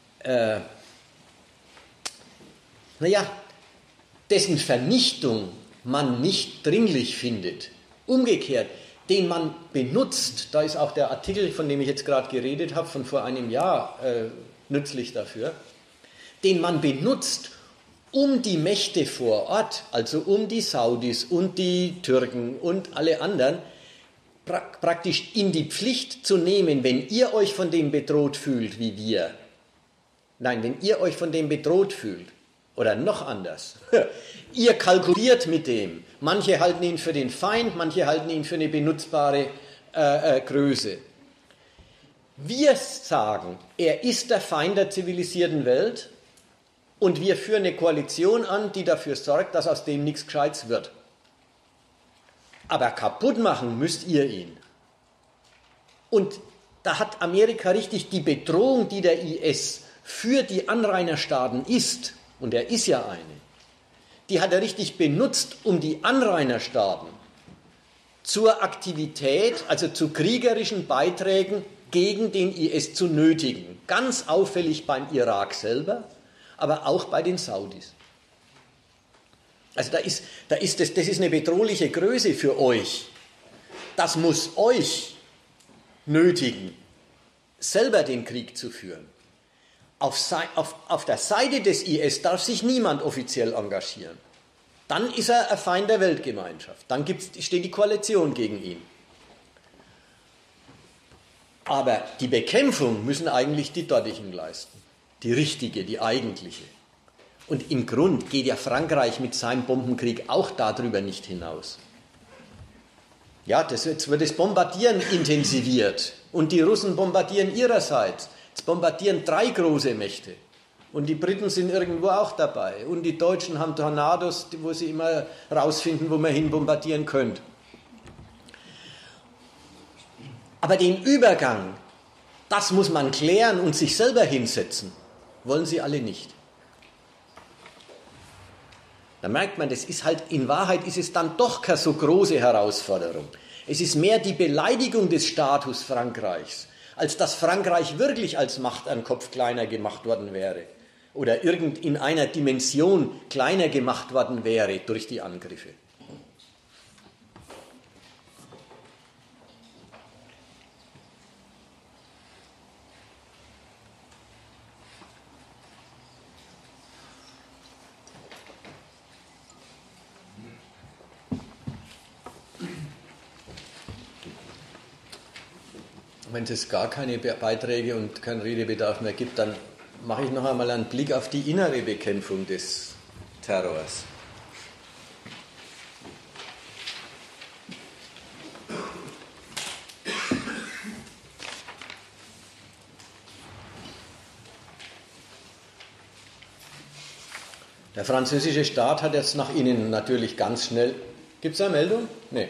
[SPEAKER 1] dessen Vernichtung man nicht dringlich findet. Umgekehrt, den man benutzt, da ist auch der Artikel, von dem ich jetzt gerade geredet habe, von vor einem Jahr nützlich dafür, den man benutzt, um die Mächte vor Ort, also um die Saudis und die Türken und alle anderen, praktisch in die Pflicht zu nehmen, wenn ihr euch von dem bedroht fühlt wie wir. Nein, wenn ihr euch von dem bedroht fühlt, oder noch anders, ihr kalkuliert mit dem. Manche halten ihn für den Feind, manche halten ihn für eine benutzbare Größe. Wir sagen, er ist der Feind der zivilisierten Welt und wir führen eine Koalition an, die dafür sorgt, dass aus dem nichts Gescheites wird. Aber kaputt machen müsst ihr ihn. Und da hat Amerika richtig die Bedrohung, die der IS für die Anrainerstaaten ist, und er ist ja eine, die hat er richtig benutzt, um die Anrainerstaaten zur Aktivität, also zu kriegerischen Beiträgen gegen den IS zu nötigen. Ganz auffällig beim Irak selber, aber auch bei den Saudis. Also das ist eine bedrohliche Größe für euch. Das muss euch nötigen, selber den Krieg zu führen. Auf der Seite des IS darf sich niemand offiziell engagieren. Dann ist er ein Feind der Weltgemeinschaft. Dann steht die Koalition gegen ihn. Aber die Bekämpfung müssen eigentlich die dortigen leisten. Die richtige, die eigentliche. Und im Grund geht ja Frankreich mit seinem Bombenkrieg auch darüber nicht hinaus. Ja, jetzt wird das Bombardieren intensiviert. Und die Russen bombardieren ihrerseits. Jetzt bombardieren 3 große Mächte. Und die Briten sind irgendwo auch dabei. Und die Deutschen haben Tornados, wo sie immer rausfinden, wo man hin bombardieren könnte. Aber den Übergang, das muss man klären und sich selber hinsetzen. Wollen sie alle nicht. Da merkt man, das ist halt, in Wahrheit ist es dann doch keine so große Herausforderung. Es ist mehr die Beleidigung des Status Frankreichs, als dass Frankreich wirklich als Macht einen Kopf kleiner gemacht worden wäre oder in einer Dimension kleiner gemacht worden wäre durch die Angriffe. Wenn es gar keine Beiträge und keinen Redebedarf mehr gibt, dann mache ich noch einmal einen Blick auf die innere Bekämpfung des Terrors. Der französische Staat hat jetzt nach innen natürlich ganz schnell... Gibt es eine Meldung? Nein.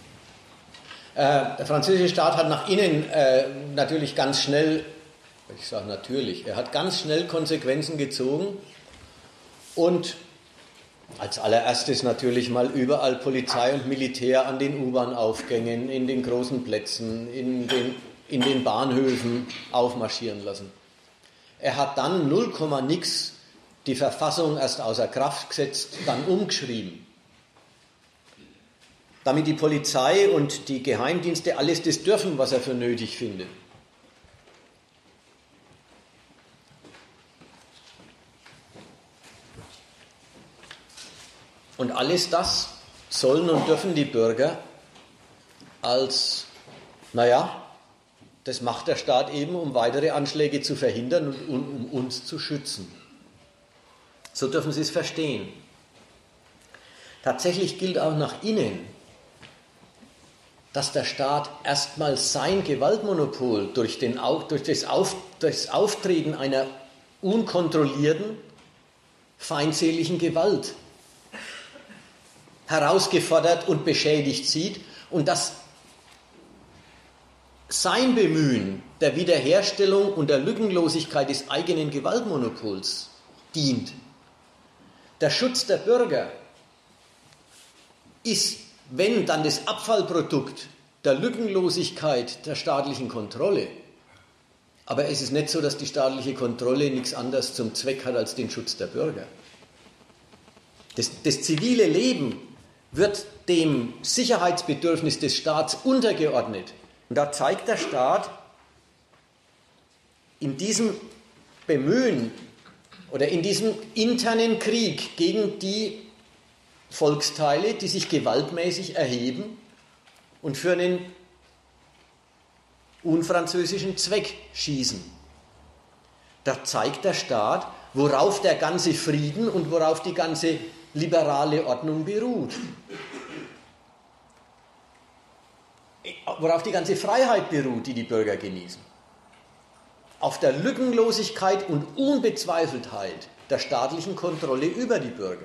[SPEAKER 1] Der französische Staat hat nach innen natürlich ganz schnell, ich sage natürlich, er hat ganz schnell Konsequenzen gezogen und als allererstes natürlich mal überall Polizei und Militär an den U-Bahn-Aufgängen, in den großen Plätzen, in den Bahnhöfen aufmarschieren lassen. Er hat dann 0, nix die Verfassung erst außer Kraft gesetzt, dann umgeschrieben, damit die Polizei und die Geheimdienste alles das dürfen, was er für nötig findet. Und alles das sollen und dürfen die Bürger als, das macht der Staat eben, um weitere Anschläge zu verhindern und um uns zu schützen. So dürfen Sie es verstehen. Tatsächlich gilt auch nach innen, dass der Staat erstmal sein Gewaltmonopol durch das Auftreten einer unkontrollierten, feindseligen Gewalt herausgefordert und beschädigt sieht und dass sein Bemühen der Wiederherstellung und der Lückenlosigkeit des eigenen Gewaltmonopols dient. Der Schutz der Bürger ist, wenn dann das Abfallprodukt der Lückenlosigkeit der staatlichen Kontrolle. Aber es ist nicht so, dass die staatliche Kontrolle nichts anderes zum Zweck hat als den Schutz der Bürger. Das zivile Leben wird dem Sicherheitsbedürfnis des Staats untergeordnet. Und da zeigt der Staat in diesem Bemühen oder in diesem internen Krieg gegen die Volksteile, die sich gewaltmäßig erheben und für einen unfranzösischen Zweck schießen. Da zeigt der Staat, worauf der ganze Frieden und worauf die ganze liberale Ordnung beruht. Worauf die ganze Freiheit beruht, die die Bürger genießen. Auf der Lückenlosigkeit und Unbezweifeltheit der staatlichen Kontrolle über die Bürger.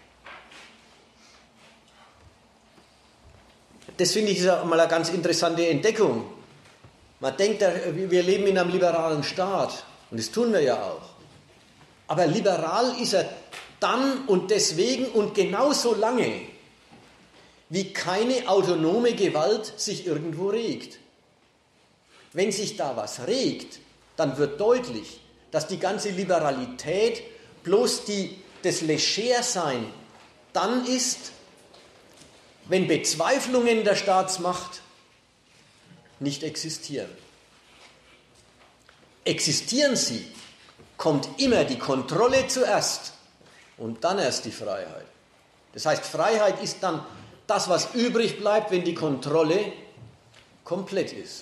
[SPEAKER 1] Das finde ich ist mal eine ganz interessante Entdeckung. Man denkt, wir leben in einem liberalen Staat und das tun wir ja auch. Aber liberal ist er dann und deswegen und genauso lange, wie keine autonome Gewalt sich irgendwo regt. Wenn sich da was regt, dann wird deutlich, dass die ganze Liberalität bloß das Legersein dann ist, wenn Bezweiflungen der Staatsmacht nicht existieren. Existieren sie, kommt immer die Kontrolle zuerst und dann erst die Freiheit. Das heißt, Freiheit ist dann das, was übrig bleibt, wenn die Kontrolle komplett ist.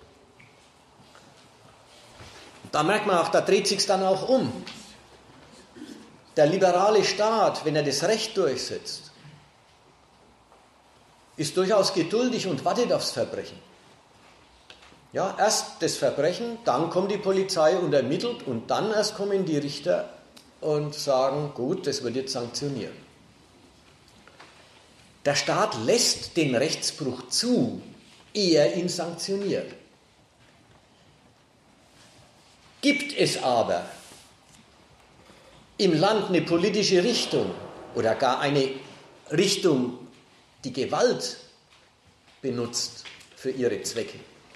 [SPEAKER 1] Da merkt man auch, da dreht sich dann auch um. Der liberale Staat, wenn er das Recht durchsetzt, ist durchaus geduldig und wartet aufs Verbrechen. Ja, erst das Verbrechen, dann kommt die Polizei und ermittelt und dann erst kommen die Richter und sagen, gut, das wird jetzt sanktioniert. Der Staat lässt den Rechtsbruch zu, ehe er ihn sanktioniert. Gibt es aber im Land eine politische Richtung, oder gar eine Richtung, die Gewalt benutzt für ihre Zwecke,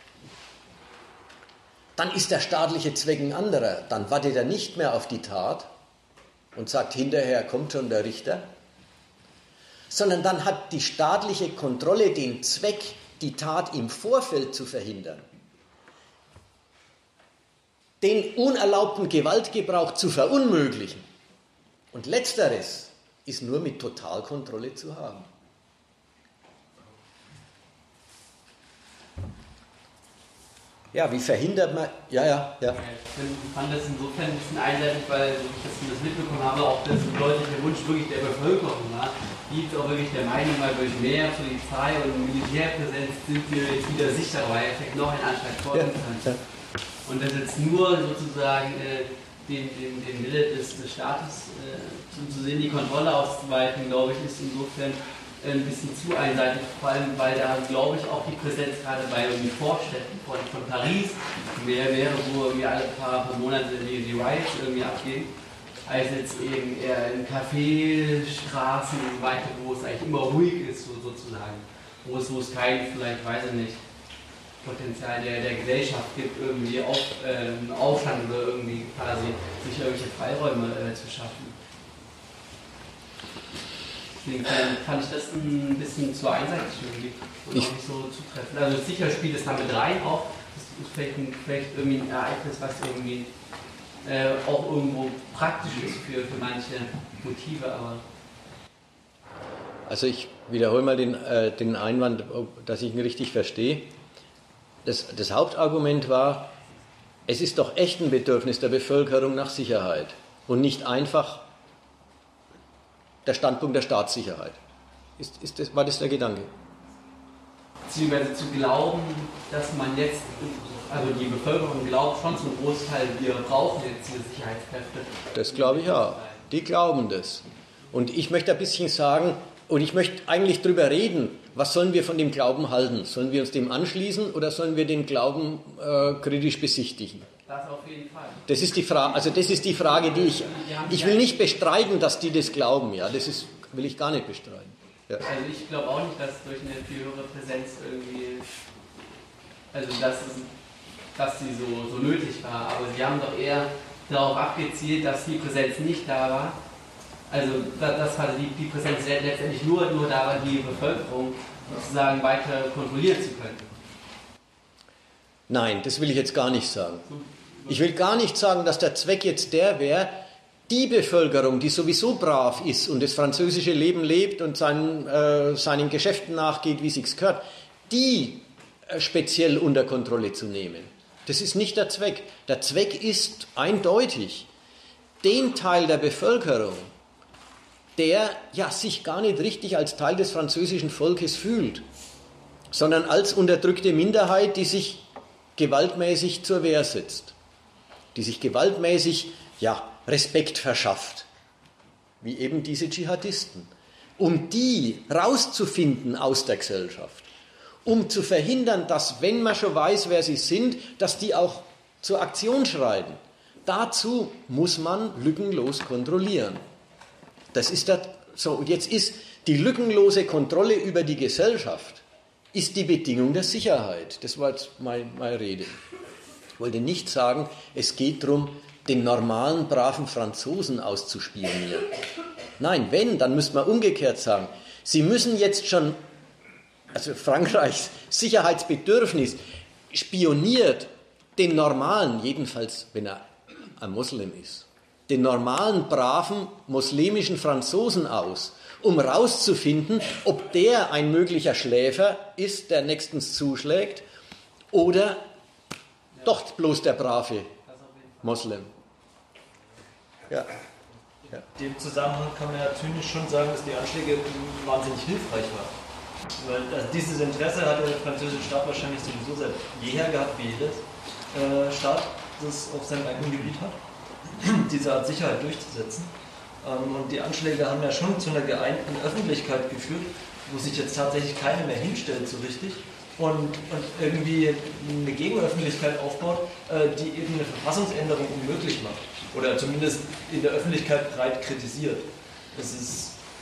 [SPEAKER 1] dann ist der staatliche Zweck ein anderer. Dann wartet er nicht mehr auf die Tat und sagt, hinterher kommt schon der Richter, sondern dann hat die staatliche Kontrolle den Zweck, die Tat im Vorfeld zu verhindern, den unerlaubten Gewaltgebrauch zu verunmöglichen. Und letzteres ist nur mit Totalkontrolle zu haben. Ja, wie verhindert man... Ja.
[SPEAKER 6] Ich fand das insofern ein bisschen einseitig, weil ich das mitbekommen habe, auch das deutliche Wunsch wirklich der Bevölkerung war, die jetzt auch wirklich der Meinung war, durch mehr Polizei und Militärpräsenz sind wir jetzt wieder sicher, weil vielleicht noch ein Anschlag folgen kann. Und das jetzt nur sozusagen den Wille des Staates zu sehen, die Kontrolle auszuweiten, glaube ich, ist insofern ein bisschen zu einseitig, vor allem weil da, glaube ich, auch die Präsenz gerade bei irgendwie Vorstädten von Paris mehr wäre, wo irgendwie alle paar Monate die Riots irgendwie abgehen, als jetzt eben eher in Kaffeestraßen und so weiter, wo es eigentlich immer ruhig ist, sozusagen, wo es kein, vielleicht, weiß ich nicht, Potenzial der Gesellschaft gibt, irgendwie Aufstand oder irgendwie quasi sich irgendwelche Freiräume zu schaffen. Deswegen fand ich das ein bisschen zu einseitig irgendwie und auch nicht so zutreffend. Also sicher spielt es da mit rein auch. Das ist vielleicht irgendwie ein Ereignis, was irgendwie auch irgendwo praktisch ist für manche Motive, aber...
[SPEAKER 1] Also ich wiederhole mal den Einwand, dass ich ihn richtig verstehe. Das Hauptargument war, es ist doch echt ein Bedürfnis der Bevölkerung nach Sicherheit und nicht einfach der Standpunkt der Staatssicherheit. War das der Gedanke?
[SPEAKER 6] Beziehungsweise zu glauben, dass man jetzt, also die Bevölkerung glaubt schon zum Großteil, wir brauchen jetzt diese Sicherheitskräfte.
[SPEAKER 1] Das glaube ich auch. Die glauben das. Und ich möchte ein bisschen sagen, und ich möchte eigentlich darüber reden, was sollen wir von dem Glauben halten? Sollen wir uns dem anschließen oder sollen wir den Glauben kritisch besichtigen?
[SPEAKER 6] Das auf jeden Fall.
[SPEAKER 1] Das ist die Frage, die ich will nicht bestreiten, dass die das glauben. Ja, will ich gar nicht bestreiten. Ja.
[SPEAKER 6] Also ich glaube auch nicht, dass durch eine viel höhere Präsenz irgendwie, also dass sie so nötig war. Aber sie haben doch eher darauf abgezielt, dass die Präsenz nicht da war. Also dass die Präsenz letztendlich nur da war, die Bevölkerung sozusagen weiter kontrollieren zu können.
[SPEAKER 1] Nein, das will ich jetzt gar nicht sagen. Ich will gar nicht sagen, dass der Zweck jetzt der wäre, die Bevölkerung, die sowieso brav ist und das französische Leben lebt und seinen Geschäften nachgeht, wie es sich gehört, die speziell unter Kontrolle zu nehmen. Das ist nicht der Zweck. Der Zweck ist eindeutig, den Teil der Bevölkerung, der ja sich gar nicht richtig als Teil des französischen Volkes fühlt, sondern als unterdrückte Minderheit, die sich gewaltmäßig zur Wehr setzt, die sich gewaltmäßig Respekt verschafft, wie eben diese Dschihadisten, um die rauszufinden aus der Gesellschaft, um zu verhindern, dass, wenn man schon weiß, wer sie sind, dass die auch zur Aktion schreiten. Dazu muss man lückenlos kontrollieren. Das ist so. Und jetzt ist die lückenlose Kontrolle über die Gesellschaft ist die Bedingung der Sicherheit. Das war jetzt meine Rede. Ich wollte nicht sagen, es geht darum, den normalen, braven Franzosen auszuspionieren. Nein, dann müsste man umgekehrt sagen, sie müssen jetzt schon, also Frankreichs Sicherheitsbedürfnis spioniert den normalen, jedenfalls wenn er ein Moslem ist, den normalen, braven, muslimischen Franzosen aus, um herauszufinden, ob der ein möglicher Schläfer ist, der nächstens zuschlägt, oder doch bloß der brave Moslem. Ja.
[SPEAKER 7] In dem Zusammenhang kann man ja zynisch schon sagen, dass die Anschläge wahnsinnig hilfreich waren. Weil dieses Interesse hat der französische Staat wahrscheinlich sowieso seit jeher gehabt, wie jeder Staat das auf seinem eigenen Gebiet hat, diese Art Sicherheit durchzusetzen. Und die Anschläge haben ja schon zu einer geeinten Öffentlichkeit geführt, wo sich jetzt tatsächlich keiner mehr hinstellt so richtig und irgendwie eine Gegenöffentlichkeit aufbaut, die eben eine Verfassungsänderung unmöglich macht oder zumindest in der Öffentlichkeit breit kritisiert. Das ist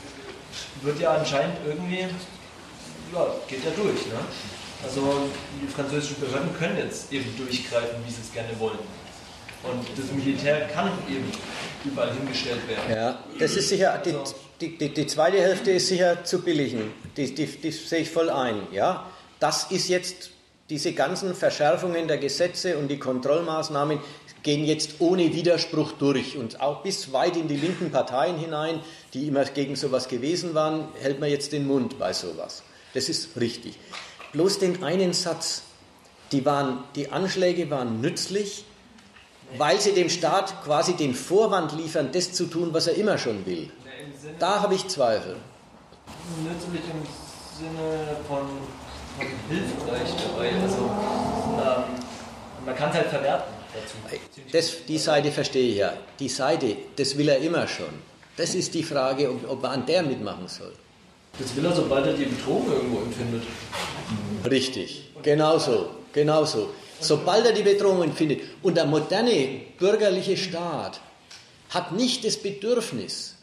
[SPEAKER 7] wird ja anscheinend irgendwie, ja, geht ja durch. Ne? Also die französischen Behörden können jetzt eben durchgreifen, wie sie es gerne wollen. Und das Militär kann eben überall hingestellt werden.
[SPEAKER 1] Ja, das ist sicher, die zweite Hälfte ist sicher zu billigen. Die sehe ich voll ein. Ja? Das ist jetzt, diese ganzen Verschärfungen der Gesetze und die Kontrollmaßnahmen gehen jetzt ohne Widerspruch durch. Und auch bis weit in die linken Parteien hinein, die immer gegen sowas gewesen waren, hält man jetzt den Mund bei sowas. Das ist richtig. Bloß den einen Satz, die Anschläge waren nützlich, weil sie dem Staat quasi den Vorwand liefern, das zu tun, was er immer schon will. Da habe ich Zweifel.
[SPEAKER 7] Nützlich im Sinne von hilfreich dabei. Also man kann es halt verwerten dazu.
[SPEAKER 1] Die Seite verstehe ich ja. Die Seite, das will er immer schon. Das ist die Frage, ob man an der mitmachen soll.
[SPEAKER 7] Das will er, sobald er die Bedrohung irgendwo empfindet.
[SPEAKER 1] Richtig, genauso. Sobald er die Bedrohung empfindet. Und der moderne bürgerliche Staat hat nicht das Bedürfnis,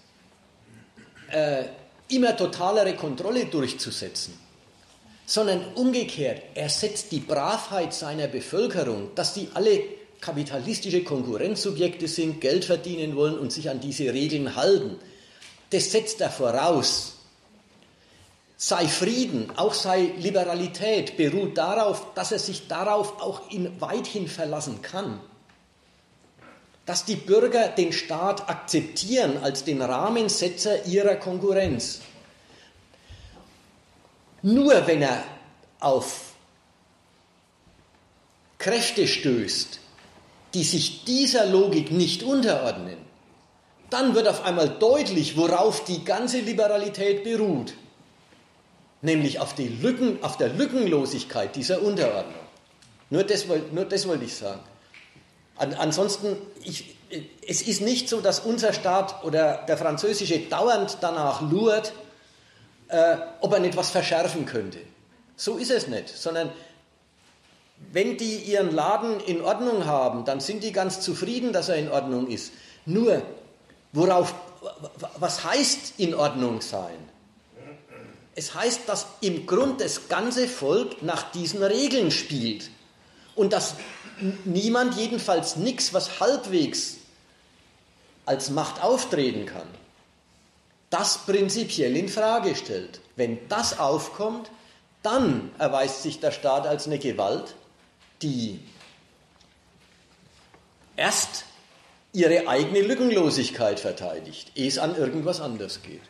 [SPEAKER 1] immer totalere Kontrolle durchzusetzen, sondern umgekehrt, er setzt die Bravheit seiner Bevölkerung, dass die alle kapitalistische Konkurrenzsubjekte sind, Geld verdienen wollen und sich an diese Regeln halten. Das setzt er voraus. Sei Frieden, auch sei Liberalität, beruht darauf, dass er sich darauf auch weithin verlassen kann. Dass die Bürger den Staat akzeptieren als den Rahmensetzer ihrer Konkurrenz. Nur wenn er auf Kräfte stößt, die sich dieser Logik nicht unterordnen, dann wird auf einmal deutlich, worauf die ganze Liberalität beruht. Nämlich auf der Lückenlosigkeit dieser Unterordnung. Nur das wollte ich sagen. Ansonsten, es ist nicht so, dass unser Staat oder der französische dauernd danach lurt, ob er nicht was verschärfen könnte. So ist es nicht, sondern wenn die ihren Laden in Ordnung haben, dann sind die ganz zufrieden, dass er in Ordnung ist. Nur, was heißt in Ordnung sein? Es heißt, dass im Grund das ganze Volk nach diesen Regeln spielt und dass niemand, jedenfalls nichts, was halbwegs als Macht auftreten kann, das prinzipiell in Frage stellt. Wenn das aufkommt, dann erweist sich der Staat als eine Gewalt, die erst ihre eigene Lückenlosigkeit verteidigt, ehe es an irgendwas anderes geht.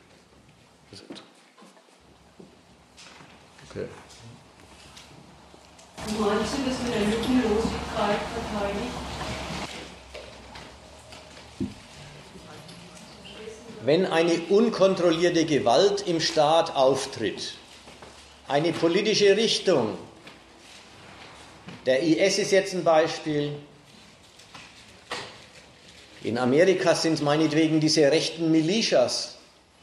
[SPEAKER 1] Okay.
[SPEAKER 3] Meinst du, dass mit der Lückenlosigkeit verteidigt?
[SPEAKER 1] Wenn eine unkontrollierte Gewalt im Staat auftritt, eine politische Richtung, der IS ist jetzt ein Beispiel, in Amerika sind es meinetwegen diese rechten Militias,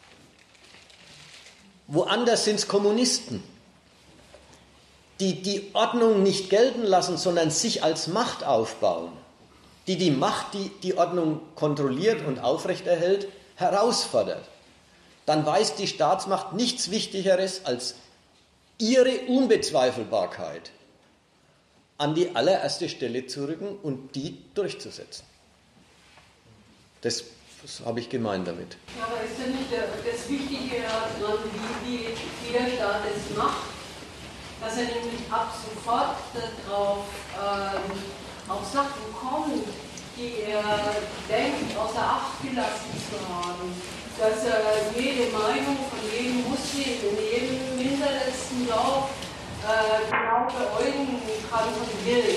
[SPEAKER 1] woanders sind es Kommunisten, die die Ordnung nicht gelten lassen, sondern sich als Macht aufbauen, die Macht, die die Ordnung kontrolliert und aufrechterhält, herausfordert, dann weiß die Staatsmacht nichts Wichtigeres als ihre Unbezweifelbarkeit an die allererste Stelle zu rücken und die durchzusetzen. Das habe ich gemeint damit.
[SPEAKER 3] Ja, aber ist ja nicht das Wichtige daran, wie der Staat es macht, dass er nämlich ab sofort darauf auf Sachen kommt, die er denkt, außer Acht gelassen zu haben. Dass er jede Meinung von jedem Muslim in jedem hinterletzten Dorf genau beäugen kann und will.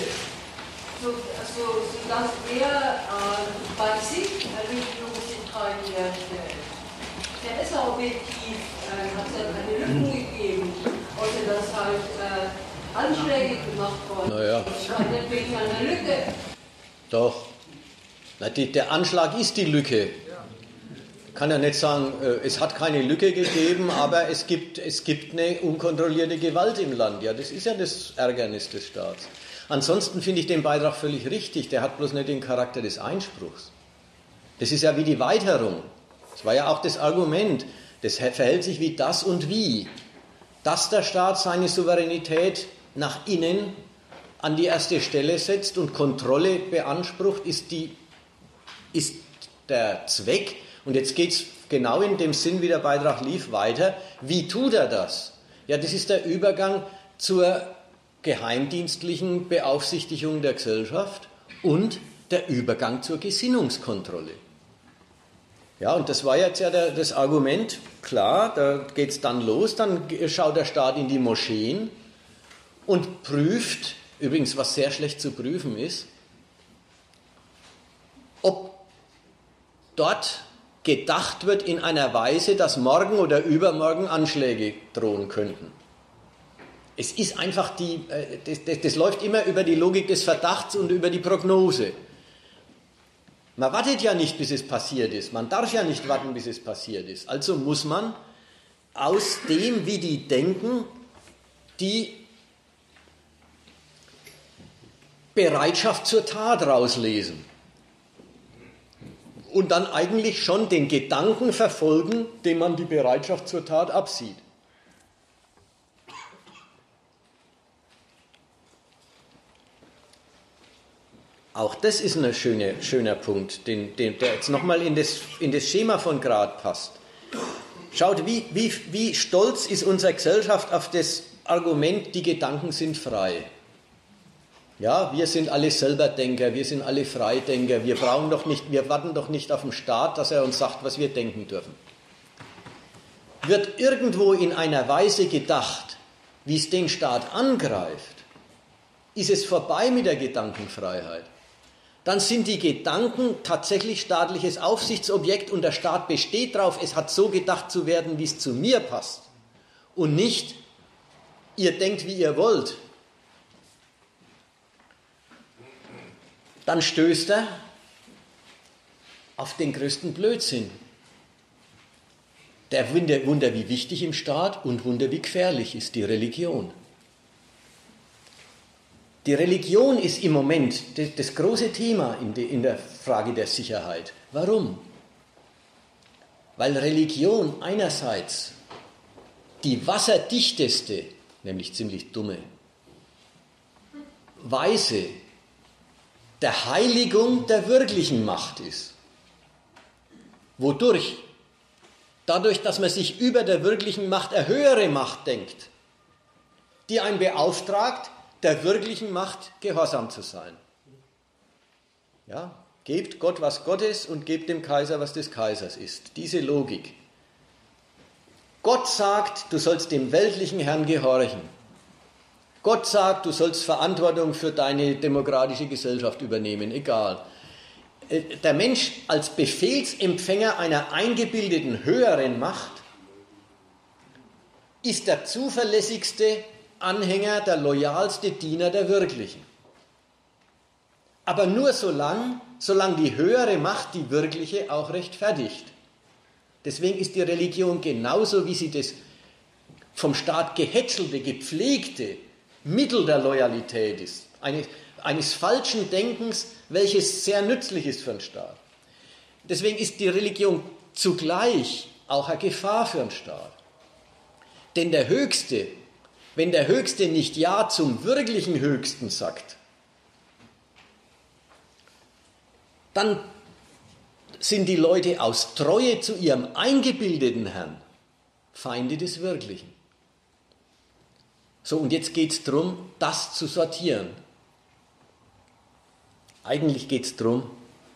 [SPEAKER 3] Sodass er bei sich eine Lückenlosigkeit herstellt. Der ist auch objektiv, hat es ja keine Lücken gegeben, außer dass halt Anschläge gemacht wurden.
[SPEAKER 1] Naja.
[SPEAKER 3] Nicht wegen einer Lücke.
[SPEAKER 1] Doch. Der Anschlag ist die Lücke. Kann ja nicht sagen, es hat keine Lücke gegeben, aber es gibt eine unkontrollierte Gewalt im Land. Ja, das ist ja das Ärgernis des Staats. Ansonsten finde ich den Beitrag völlig richtig. Der hat bloß nicht den Charakter des Einspruchs. Das ist ja wie die Weiterung. Das war ja auch das Argument. Das verhält sich wie das und wie. Dass der Staat seine Souveränität nach innen an die erste Stelle setzt und Kontrolle beansprucht, ist der Zweck. Und jetzt geht es genau in dem Sinn, wie der Beitrag lief, weiter. Wie tut er das? Ja, das ist der Übergang zur geheimdienstlichen Beaufsichtigung der Gesellschaft und der Übergang zur Gesinnungskontrolle. Ja, und das war jetzt ja das Argument, klar, da geht es dann los, dann schaut der Staat in die Moscheen und prüft, übrigens was sehr schlecht zu prüfen ist, ob dort gedacht wird in einer Weise, dass morgen oder übermorgen Anschläge drohen könnten. Es ist einfach das läuft immer über die Logik des Verdachts und über die Prognose. Man wartet ja nicht, bis es passiert ist. Man darf ja nicht warten, bis es passiert ist. Also muss man aus dem, wie die denken, die Bereitschaft zur Tat rauslesen. Und dann eigentlich schon den Gedanken verfolgen, dem man die Bereitschaft zur Tat absieht. Auch das ist ein schöner Punkt, der jetzt nochmal in das Schema von Grad passt. Schaut, wie stolz ist unsere Gesellschaft auf das Argument, die Gedanken sind frei. Ja, wir sind alle Selberdenker, wir sind alle Freidenker, wir warten doch nicht auf den Staat, dass er uns sagt, was wir denken dürfen. Wird irgendwo in einer Weise gedacht, wie es den Staat angreift, ist es vorbei mit der Gedankenfreiheit. Dann sind die Gedanken tatsächlich staatliches Aufsichtsobjekt und der Staat besteht darauf, es hat so gedacht zu werden, wie es zu mir passt. Und nicht, ihr denkt, wie ihr wollt. Dann stößt er auf den größten Blödsinn. Der Wunder, wie wichtig im Staat und Wunder, wie gefährlich ist die Religion. Die Religion ist im Moment das große Thema in der Frage der Sicherheit. Warum? Weil Religion einerseits die wasserdichteste, nämlich ziemlich dumme, Weise der Heiligung der wirklichen Macht ist. Wodurch? Dadurch, dass man sich über der wirklichen Macht eine höhere Macht denkt, die einen beauftragt, der wirklichen Macht gehorsam zu sein. Ja, gebt Gott, was Gottes und gebt dem Kaiser, was des Kaisers ist. Diese Logik. Gott sagt, du sollst dem weltlichen Herrn gehorchen. Gott sagt, du sollst Verantwortung für deine demokratische Gesellschaft übernehmen, egal. Der Mensch als Befehlsempfänger einer eingebildeten höheren Macht ist der zuverlässigste Anhänger, der loyalste Diener der Wirklichen. Aber nur solange die höhere Macht die wirkliche auch rechtfertigt. Deswegen ist die Religion genauso, wie sie das vom Staat gehätschelte, gepflegte Mittel der Loyalität ist. Eines falschen Denkens, welches sehr nützlich ist für den Staat. Deswegen ist die Religion zugleich auch eine Gefahr für den Staat. Denn wenn der Höchste nicht Ja zum wirklichen Höchsten sagt, dann sind die Leute aus Treue zu ihrem eingebildeten Herrn Feinde des Wirklichen. So, und jetzt geht es darum, das zu sortieren. Eigentlich geht es darum,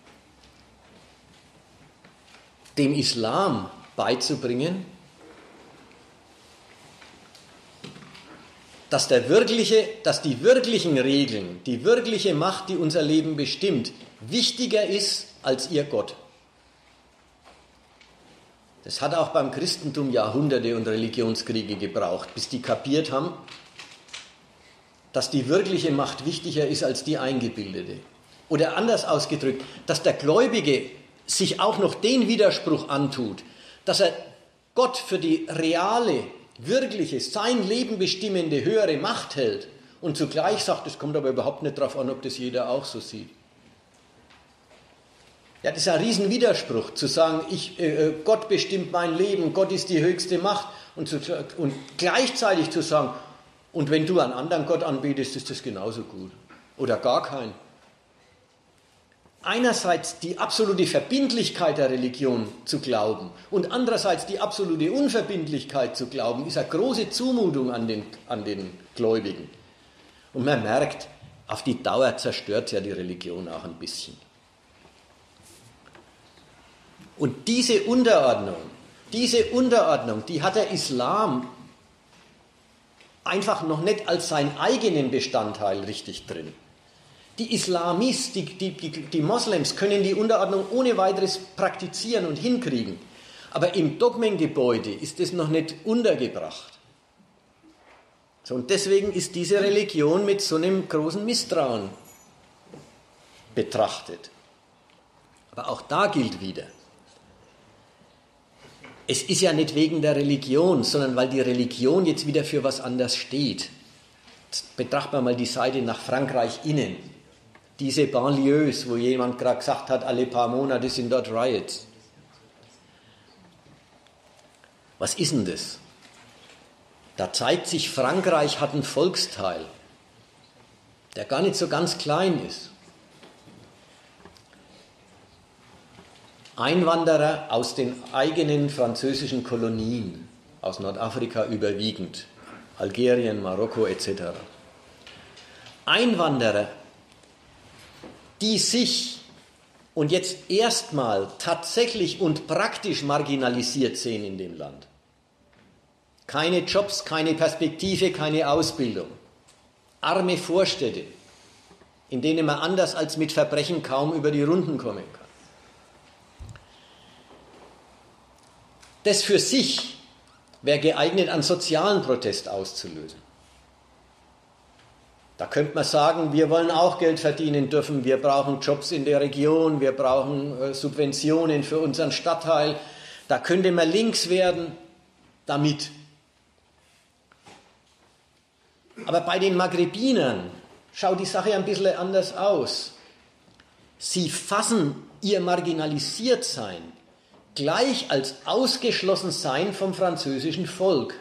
[SPEAKER 1] dem Islam beizubringen, dass die wirklichen Regeln, die wirkliche Macht, die unser Leben bestimmt, wichtiger ist als ihr Gott. Das hat auch beim Christentum Jahrhunderte und Religionskriege gebraucht, bis die kapiert haben, dass die wirkliche Macht wichtiger ist als die eingebildete. Oder anders ausgedrückt, dass der Gläubige sich auch noch den Widerspruch antut, dass er Gott für die reale, wirkliche, sein Leben bestimmende höhere Macht hält und zugleich sagt, es kommt aber überhaupt nicht darauf an, ob das jeder auch so sieht. Ja, das ist ein Riesenwiderspruch, zu sagen, Gott bestimmt mein Leben, Gott ist die höchste Macht und gleichzeitig zu sagen, und wenn du einen anderen Gott anbetest, ist das genauso gut. Oder gar keinen. Einerseits die absolute Verbindlichkeit der Religion zu glauben und andererseits die absolute Unverbindlichkeit zu glauben, ist eine große Zumutung an den Gläubigen. Und man merkt, auf die Dauer zerstört ja die Religion auch ein bisschen. Und diese Unterordnung, die hat der Islam einfach noch nicht als seinen eigenen Bestandteil richtig drin. Die Islamisten, die Moslems können die Unterordnung ohne weiteres praktizieren und hinkriegen. Aber im Dogmengebäude ist das noch nicht untergebracht. So, und deswegen ist diese Religion mit so einem großen Misstrauen betrachtet. Aber auch da gilt wieder, es ist ja nicht wegen der Religion, sondern weil die Religion jetzt wieder für was anderes steht. Jetzt betrachten wir mal die Seite nach Frankreich innen. Diese Banlieues, wo jemand gerade gesagt hat, alle paar Monate sind dort Riots. Was ist denn das? Da zeigt sich, Frankreich hat einen Volksteil, der gar nicht so ganz klein ist. Einwanderer aus den eigenen französischen Kolonien, aus Nordafrika überwiegend, Algerien, Marokko etc. Einwanderer, die sich und jetzt erstmal tatsächlich und praktisch marginalisiert sehen in dem Land. Keine Jobs, keine Perspektive, keine Ausbildung. Arme Vorstädte, in denen man anders als mit Verbrechen kaum über die Runden kommen kann. Das für sich wäre geeignet, einen sozialen Protest auszulösen. Da könnte man sagen, wir wollen auch Geld verdienen dürfen, wir brauchen Jobs in der Region, wir brauchen Subventionen für unseren Stadtteil. Da könnte man links werden damit. Aber bei den Maghrebinern schaut die Sache ein bisschen anders aus. Sie fassen ihr Marginalisiertsein gleich als Ausgeschlossensein vom französischen Volk.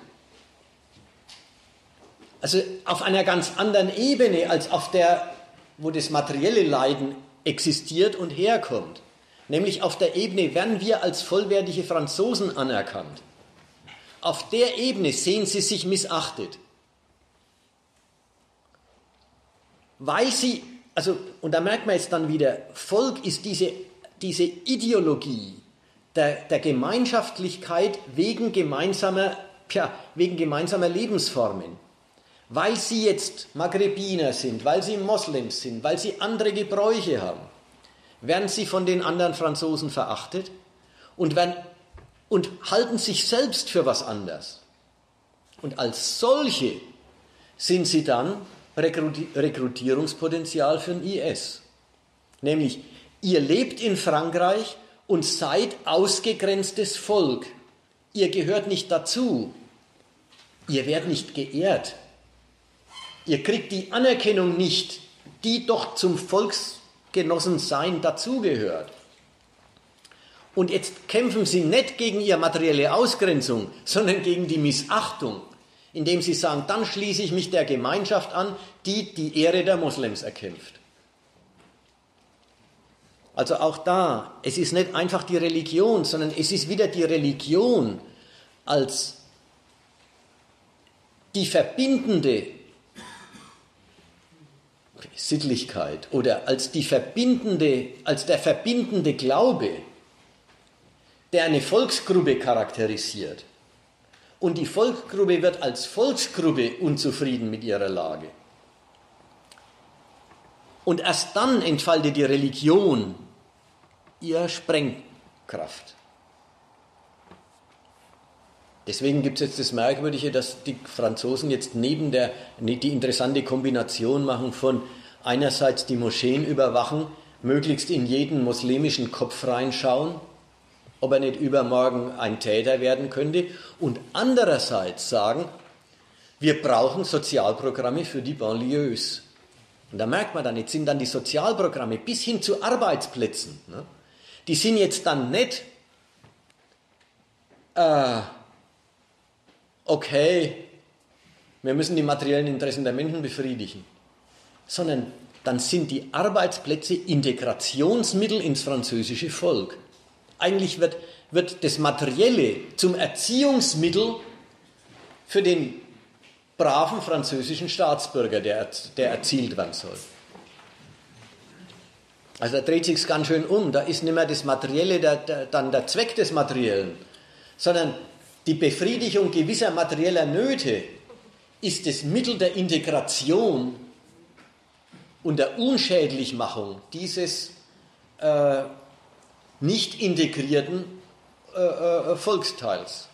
[SPEAKER 1] Also auf einer ganz anderen Ebene als auf der, wo das materielle Leiden existiert und herkommt. Nämlich auf der Ebene, werden wir als vollwertige Franzosen anerkannt. Auf der Ebene sehen sie sich missachtet. Weil sie, und da merkt man jetzt dann wieder, Volk ist diese Ideologie der Gemeinschaftlichkeit wegen gemeinsamer Lebensformen. Weil sie jetzt Maghrebiner sind, weil sie Moslems sind, weil sie andere Gebräuche haben, werden sie von den anderen Franzosen verachtet und halten sich selbst für was anderes. Und als solche sind sie dann Rekrutierungspotenzial für den IS. Nämlich, ihr lebt in Frankreich und seid ausgegrenztes Volk. Ihr gehört nicht dazu. Ihr werdet nicht geehrt. Ihr kriegt die Anerkennung nicht, die doch zum Volksgenossensein dazugehört. Und jetzt kämpfen sie nicht gegen ihre materielle Ausgrenzung, sondern gegen die Missachtung, indem sie sagen, dann schließe ich mich der Gemeinschaft an, die die Ehre der Moslems erkämpft. Also auch da, es ist nicht einfach die Religion, sondern es ist wieder die Religion als die verbindende Sittlichkeit oder als der verbindende Glaube, der eine Volksgruppe charakterisiert. Und die Volksgruppe wird als Volksgruppe unzufrieden mit ihrer Lage. Und erst dann entfaltet die Religion ihre Sprengkraft. Deswegen gibt es jetzt das Merkwürdige, dass die Franzosen jetzt die interessante Kombination machen von einerseits die Moscheen überwachen, möglichst in jeden muslimischen Kopf reinschauen, ob er nicht übermorgen ein Täter werden könnte, und andererseits sagen, wir brauchen Sozialprogramme für die Banlieues. Und da merkt man dann, jetzt sind dann die Sozialprogramme bis hin zu Arbeitsplätzen, ne, Die sind jetzt dann nicht, okay, wir müssen die materiellen Interessen der Menschen befriedigen, sondern dann sind die Arbeitsplätze Integrationsmittel ins französische Volk. Eigentlich wird das Materielle zum Erziehungsmittel für den braven französischen Staatsbürger, der erzielt werden soll. Also da dreht sich ganz schön um. Da ist nicht mehr das Materielle dann der Zweck des Materiellen, sondern die Befriedigung gewisser materieller Nöte ist das Mittel der Integration und der Unschädlichmachung dieses nicht integrierten Volksteils.